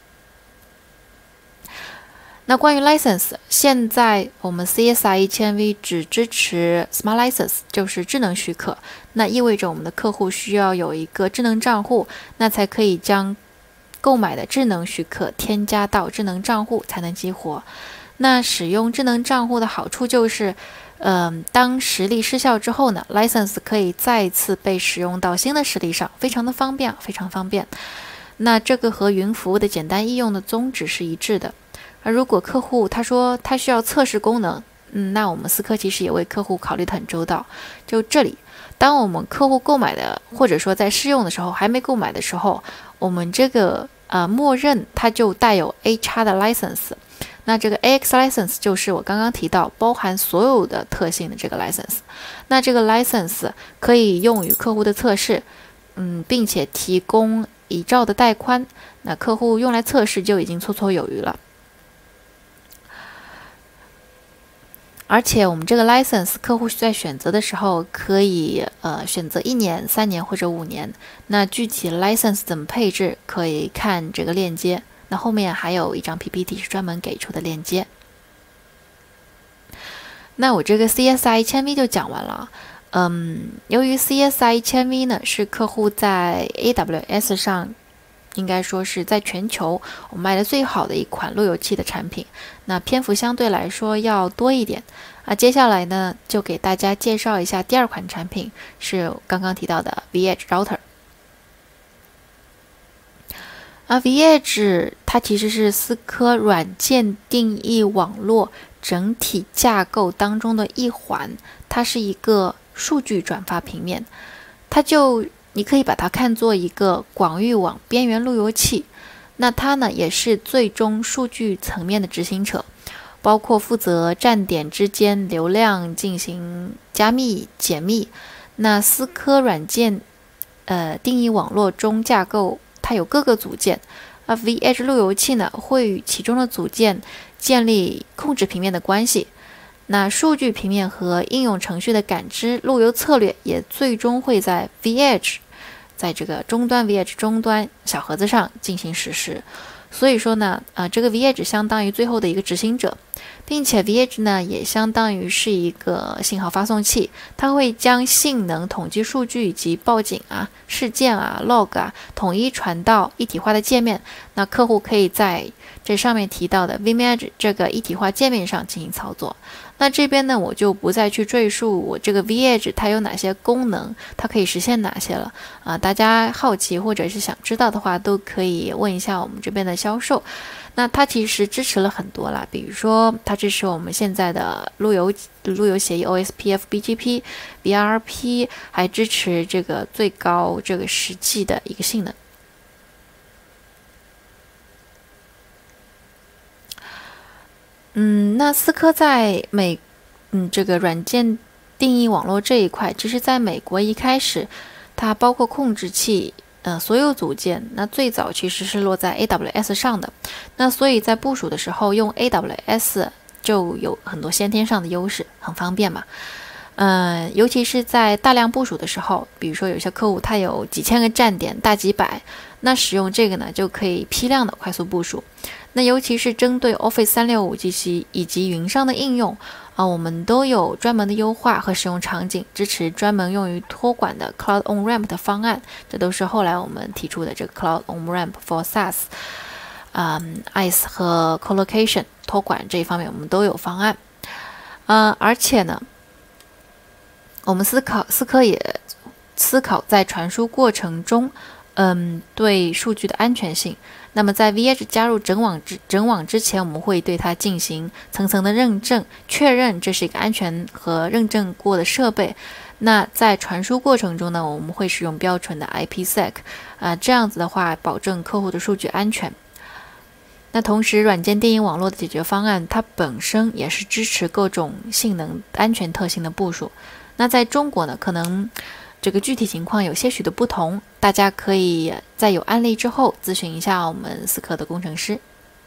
S4: 那关于 license， 现在我们 C S I 一千 V 只支持 Smart License， 就是智能许可。那意味着我们的客户需要有一个智能账户，那才可以将购买的智能许可添加到智能账户才能激活。那使用智能账户的好处就是，嗯、呃，当实例失效之后呢 ，license 可以再次被使用到新的实例上，非常的方便，非常方便。那这个和云服务的简单易用的宗旨是一致的。而如果客户他说他需要测试功能，嗯，那我们思科其实也为客户考虑得很周到。就这里，当我们客户购买的，或者说在试用的时候还没购买的时候，我们这个呃默认它就带有 A 叉的 license。那这个 A X license 就是我刚刚提到包含所有的特性的这个 license。那这个 license 可以用于客户的测试，嗯，并且提供一兆的带宽，那客户用来测试就已经绰绰有余了。而且我们这个 license 客户在选择的时候可以呃选择一年、三年或者五年。那具体 license 怎么配置，可以看这个链接。那后面还有一张 P P T 是专门给出的链接。那我这个 C S I 一千 V 就讲完了。嗯，由于 C S I 一千 V 呢是客户在 A W S 上，应该说是在全球我们卖的最好的一款路由器的产品，那篇幅相对来说要多一点啊。接下来呢，就给大家介绍一下第二款产品，是刚刚提到的 V-Edge Router。啊 ，V-Edge 它其实是思科软件定义网络整体架构当中的一环，它是一个数据转发平面，它就你可以把它看作一个广域网边缘路由器。那它呢也是最终数据层面的执行者，包括负责站点之间流量进行加密解密。那思科软件呃定义网络中架构它有各个组件，而 V-Edge 路由器呢会与其中的组件建立控制平面的关系。那数据平面和应用程序的感知路由策略也最终会在 V-Edge 在这个终端 V-Edge 终端小盒子上进行实施。所以说呢，啊、呃，这个 V-Edge 相当于最后的一个执行者，并且 V-Edge 呢也相当于是一个信号发送器，它会将性能、统计数据以及报警啊、事件啊、log 啊统一传到一体化的界面。那客户可以在这上面提到的 V-Edge 这个一体化界面上进行操作。那这边呢，我就不再去赘述我这个 V-Edge 它有哪些功能，它可以实现哪些了啊、呃！大家好奇或者是想知道的话，都可以问一下我们这边的销售。那它其实支持了很多啦，比如说它支持我们现在的路由路由协议 O S P F、B G P、V R P， 还支持这个最高这个实际的一个性能。嗯，那思科在美，嗯，这个软件定义网络这一块，其实在美国一开始，它包括控制器，呃，所有组件，那最早其实是落在 A W S 上的。那所以在部署的时候用 A W S 就有很多先天上的优势，很方便嘛。嗯、呃，尤其是在大量部署的时候，比如说有些客户他有几千个站点，大几百，那使用这个呢就可以批量的快速部署。那尤其是针对 Office 三六五及其以及云上的应用啊，我们都有专门的优化和使用场景，支持专门用于托管的 Cloud On Ramp 的方案，这都是后来我们提出的这个 Cloud On Ramp for SaaS。 嗯 I C E 和 Colocation 托管这一方面我们都有方案。呃，而且呢，我们思考思科也思考在传输过程中，嗯，对数据的安全性。那么在 V Edge 加入整网之整网之前，我们会对它进行层层的认证，确认这是一个安全和认证过的设备。那在传输过程中呢，我们会使用标准的 I P sec， 啊、呃，这样子的话，保证客户的数据安全。那同时，软件定义网络的解决方案，它本身也是支持各种性能、安全特性的部署。那在中国呢，可能这个具体情况有些许的不同，大家可以在有案例之后咨询一下我们思科的工程师。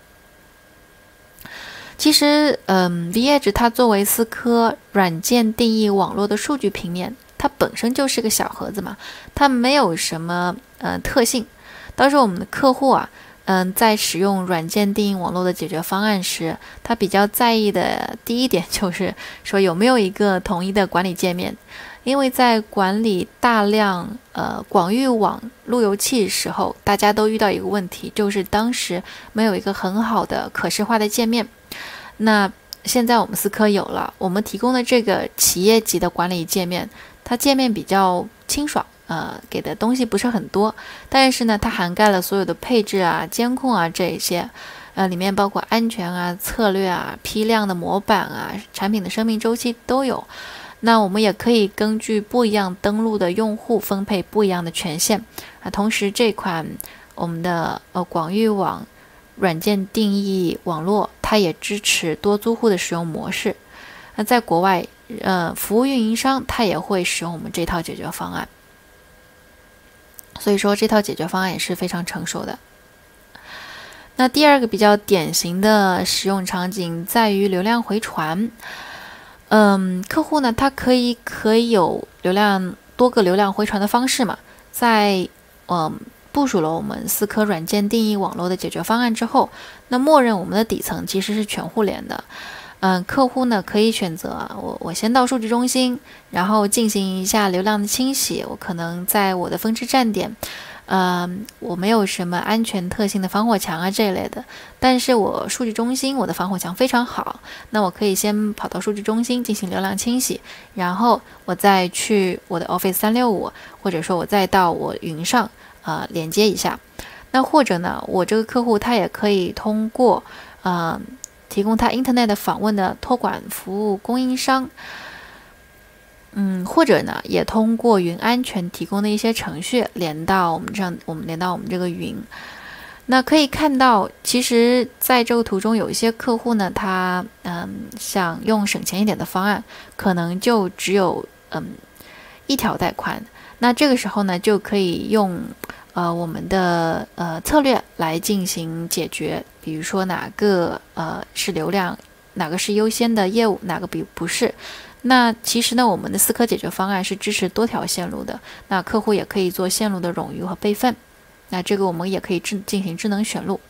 S4: 其实，嗯 ，V Edge 它作为思科软件定义网络的数据平面，它本身就是个小盒子嘛，它没有什么呃特性。到时候我们的客户啊，嗯，在使用软件定义网络的解决方案时，他比较在意的第一点就是说有没有一个统一的管理界面。因为在管理大量呃广域网路由器时候，大家都遇到一个问题，就是当时没有一个很好的可视化的界面。那现在我们思科有了，我们提供的这个企业级的管理界面，它界面比较清爽，呃，给的东西不是很多，但是呢，它涵盖了所有的配置啊、监控啊这一些，呃，里面包括安全啊、策略啊、批量的模板啊、产品的生命周期都有。那我们也可以根据不一样登录的用户分配不一样的权限啊。同时，这款我们的呃广域网软件定义网络，它也支持多租户的使用模式。那在国外，呃，服务运营商它也会使用我们这套解决方案。所以说，这套解决方案也是非常成熟的。那第二个比较典型的使用场景在于流量回传。嗯，客户呢，他可以可以有流量多个流量回传的方式嘛。在嗯部署了我们思科软件定义网络的解决方案之后，那默认我们的底层其实是全互联的。嗯，客户呢可以选择我我先到数据中心，然后进行一下流量的清洗。我可能在我的分支站点。呃，我没有什么安全特性的防火墙啊这一类的，但是我数据中心我的防火墙非常好，那我可以先跑到数据中心进行流量清洗，然后我再去我的 Office 三六五，或者说我再到我云上呃连接一下。那或者呢，我这个客户他也可以通过呃提供他 Internet 访问的托管服务供应商。嗯，或者呢，也通过云安全提供的一些程序连到我们这样，我们连到我们这个云。那可以看到，其实在这个图中有一些客户呢，他嗯想用省钱一点的方案，可能就只有嗯一条带宽。那这个时候呢，就可以用呃我们的呃策略来进行解决，比如说哪个呃是流量，哪个是优先的业务，哪个比不是。那其实呢，我们的思科解决方案是支持多条线路的，那客户也可以做线路的冗余和备份，那这个我们也可以智进行智能选路。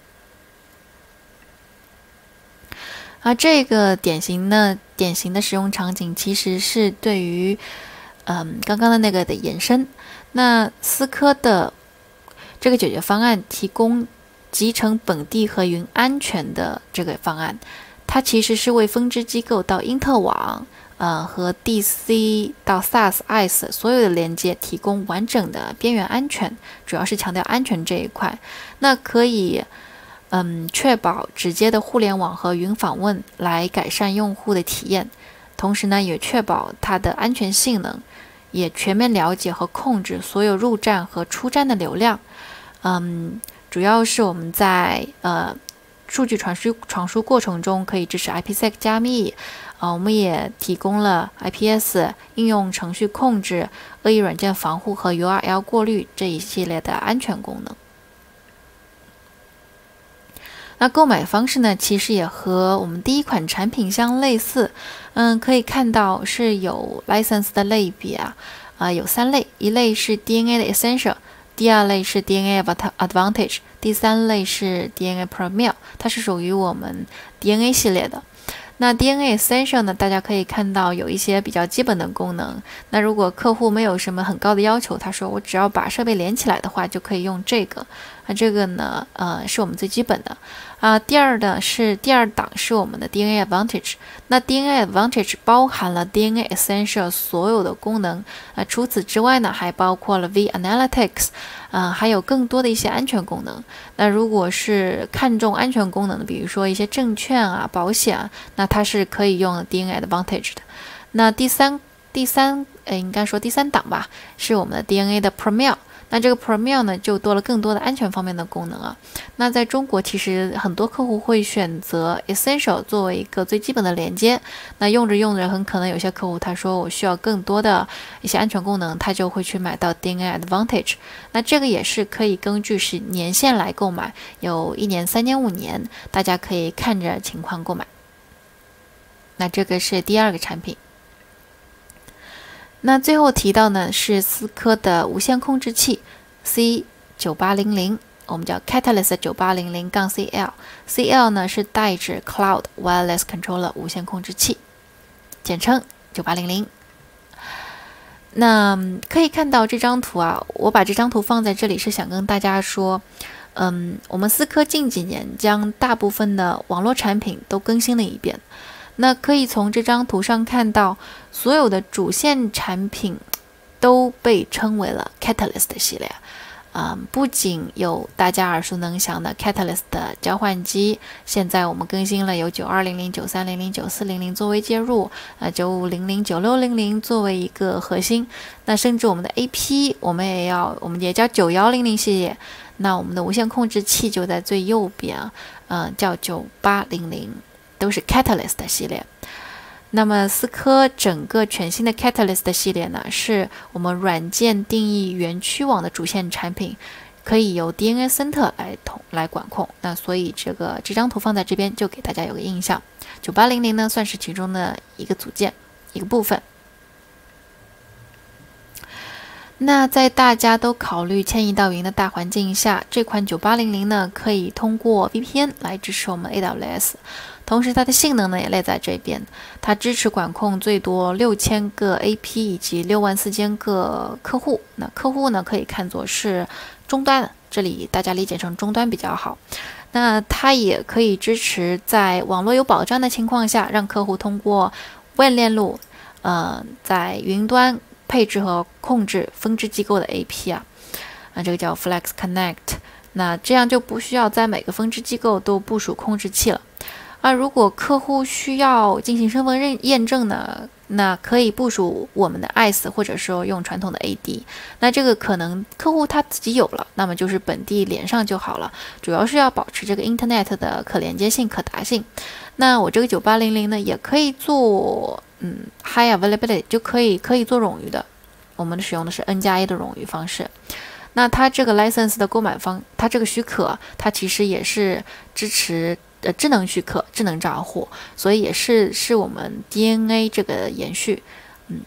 S4: 啊，这个典型的典型的使用场景其实是对于嗯刚刚的那个的延伸。那思科的这个解决方案提供集成本地和云安全的这个方案，它其实是为分支机构到因特网。呃，和 D C 到 SaaS、I C E 所有的连接提供完整的边缘安全，主要是强调安全这一块。那可以，嗯，确保直接的互联网和云访问来改善用户的体验，同时呢，也确保它的安全性能，也全面了解和控制所有入站和出站的流量。嗯，主要是我们在呃数据传输传输过程中可以支持 I P sec 加密。啊，我们也提供了 I P S 应用程序控制、恶意软件防护和 U R L 过滤这一系列的安全功能。那购买方式呢，其实也和我们第一款产品相类似。嗯，可以看到是有 license 的类别啊，啊、呃、有三类，一类是 D N A 的 Essential， 第二类是 D N A Advantage， 第三类是 D N A Premier， 它是属于我们 D N A 系列的。那 D N A Essential 呢，大家可以看到有一些比较基本的功能。那如果客户没有什么很高的要求，他说我只要把设备连起来的话，就可以用这个。 那这个呢，呃，是我们最基本的啊、呃。第二的是第二档是我们的 D N A Advantage。那 D N A Advantage 包含了 D N A Essential 所有的功能。呃，除此之外呢，还包括了 V Analytics， 啊、呃，还有更多的一些安全功能。那如果是看重安全功能的，比如说一些证券啊、保险啊，那它是可以用 D N A Advantage 的。那第三第三呃，应该说第三档吧，是我们的 D N A 的 Premier。那这个 Premier 呢，就多了更多的安全方面的功能啊。那在中国，其实很多客户会选择 Essential 作为一个最基本的连接。那用着用着，很可能有些客户他说我需要更多的一些安全功能，他就会去买到 D N A Advantage。那这个也是可以根据是年限来购买，有一年、三年、五年，大家可以看着情况购买。那这个是第二个产品。那最后提到呢是思科的无线控制器 C 九八零零， 我们叫 Catalyst 九八零零 C L。C L 呢是代指 Cloud Wireless Controller 无线控制器，简称九八零零。那可以看到这张图啊，我把这张图放在这里是想跟大家说，嗯，我们思科近几年将大部分的网络产品都更新了一遍。那可以从这张图上看到，所有的主线产品都被称为了 Catalyst 系列。嗯，不仅有大家耳熟能详的 Catalyst 的交换机，现在我们更新了有九二零零、九三零零、九四零零作为接入，呃，九五零零、九六零零作为一个核心。那甚至我们的 A P， 我们也要，我们也叫九一零零系列。那我们的无线控制器就在最右边啊，嗯、呃，叫九八零零。都是 Catalyst 系列。那么思科整个全新的 Catalyst 系列呢，是我们软件定义园区网的主线产品，可以由 D N A Center 来统来管控。那所以这个这张图放在这边，就给大家有个印象。九八零零呢，算是其中的一个组件，一个部分。那在大家都考虑迁移到云的大环境下，这款九八零零呢，可以通过 V P N 来支持我们 A W S。同时它的性能呢也列在这边，它支持管控最多六千个 A P 以及六万四千个客户。那客户呢可以看作是终端，这里大家理解成终端比较好。那它也可以支持在网络有保障的情况下，让客户通过 W A N 链路，呃，在云端配置和控制分支机构的 A P 啊，啊，这个叫 Flex Connect。那这样就不需要在每个分支机构都部署控制器了。啊，如果客户需要进行身份认验证呢，那可以部署我们的 I C E 或者说用传统的 A D。那这个可能客户他自己有了，那么就是本地连上就好了，主要是要保持这个 Internet 的可连接性、可达性。那我这个九八零零呢，也可以做嗯 High Availability， 就可以可以做冗余的，我们使用的是 N 加 A 的冗余方式。那它这个 license 的购买方，它这个许可，它其实也是支持呃智能许可、智能账户，所以也是是我们 D N A 这个延续。嗯，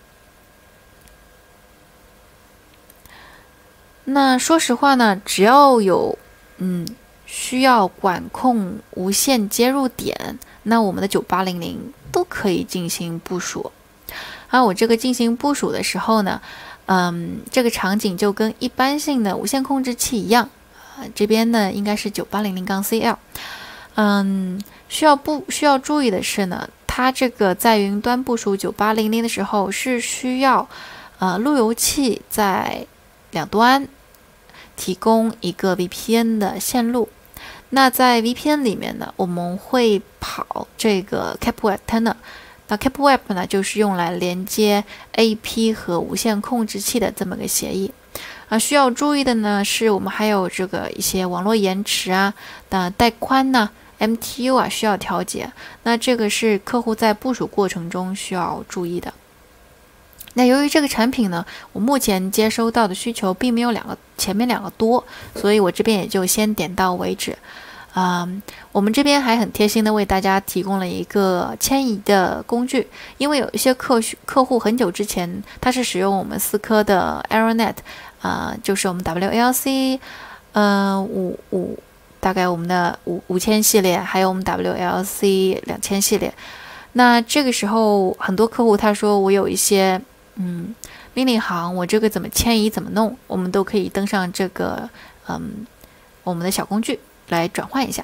S4: 那说实话呢，只要有嗯需要管控无线接入点，那我们的九八零零都可以进行部署。而我这个进行部署的时候呢，嗯，这个场景就跟一般性的无线控制器一样，呃，这边呢应该是九八零零 C L。嗯，需要不需要注意的是呢，它这个在云端部署九八零零的时候是需要呃路由器在两端提供一个 V P N 的线路。那在 V P N 里面呢，我们会跑这个 CapWeb Tuner。那 CapWeb 呢，就是用来连接 A P 和无线控制器的这么个协议。啊，需要注意的呢，是我们还有这个一些网络延迟啊、那带宽呢、M T U 啊需要调节。那这个是客户在部署过程中需要注意的。那由于这个产品呢，我目前接收到的需求并没有两个前面两个多，所以我这边也就先点到为止。啊、嗯，我们这边还很贴心的为大家提供了一个迁移的工具，因为有一些客客户很久之前他是使用我们思科的 Aeronet， 啊、呃，就是我们 W L C， 呃五五大概我们的五五千系列，还有我们 W L C 两千系列。那这个时候很多客户他说我有一些嗯命令行，我这个怎么迁移怎么弄，我们都可以登上这个嗯。 我们的小工具来转换一下。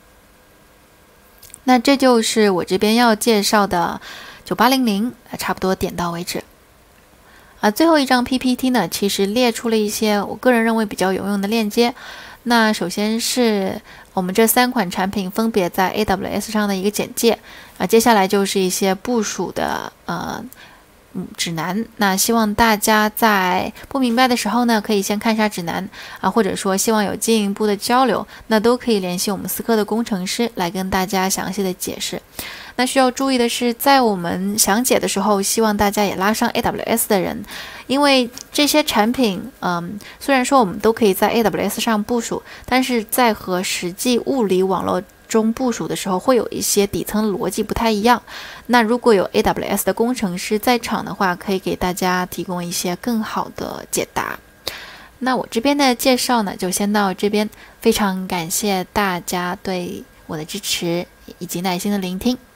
S4: 那这就是我这边要介绍的九八零零，差不多点到为止。啊，最后一张 P P T 呢，其实列出了一些我个人认为比较有用的链接。那首先是我们这三款产品分别在 A W S 上的一个简介啊，接下来就是一些部署的呃嗯指南。那希望大家在不明白的时候呢，可以先看一下指南啊，或者说希望有进一步的交流，那都可以联系我们思科的工程师来跟大家详细的解释。那需要注意的是，在我们详解的时候，希望大家也拉上 A W S 的人，因为这些产品，嗯，虽然说我们都可以在 A W S 上部署，但是在和实际物理网络中部署的时候，会有一些底层逻辑不太一样。那如果有 A W S 的工程师在场的话，可以给大家提供一些更好的解答。那我这边的介绍呢，就先到这边，非常感谢大家对我的支持以及耐心的聆听。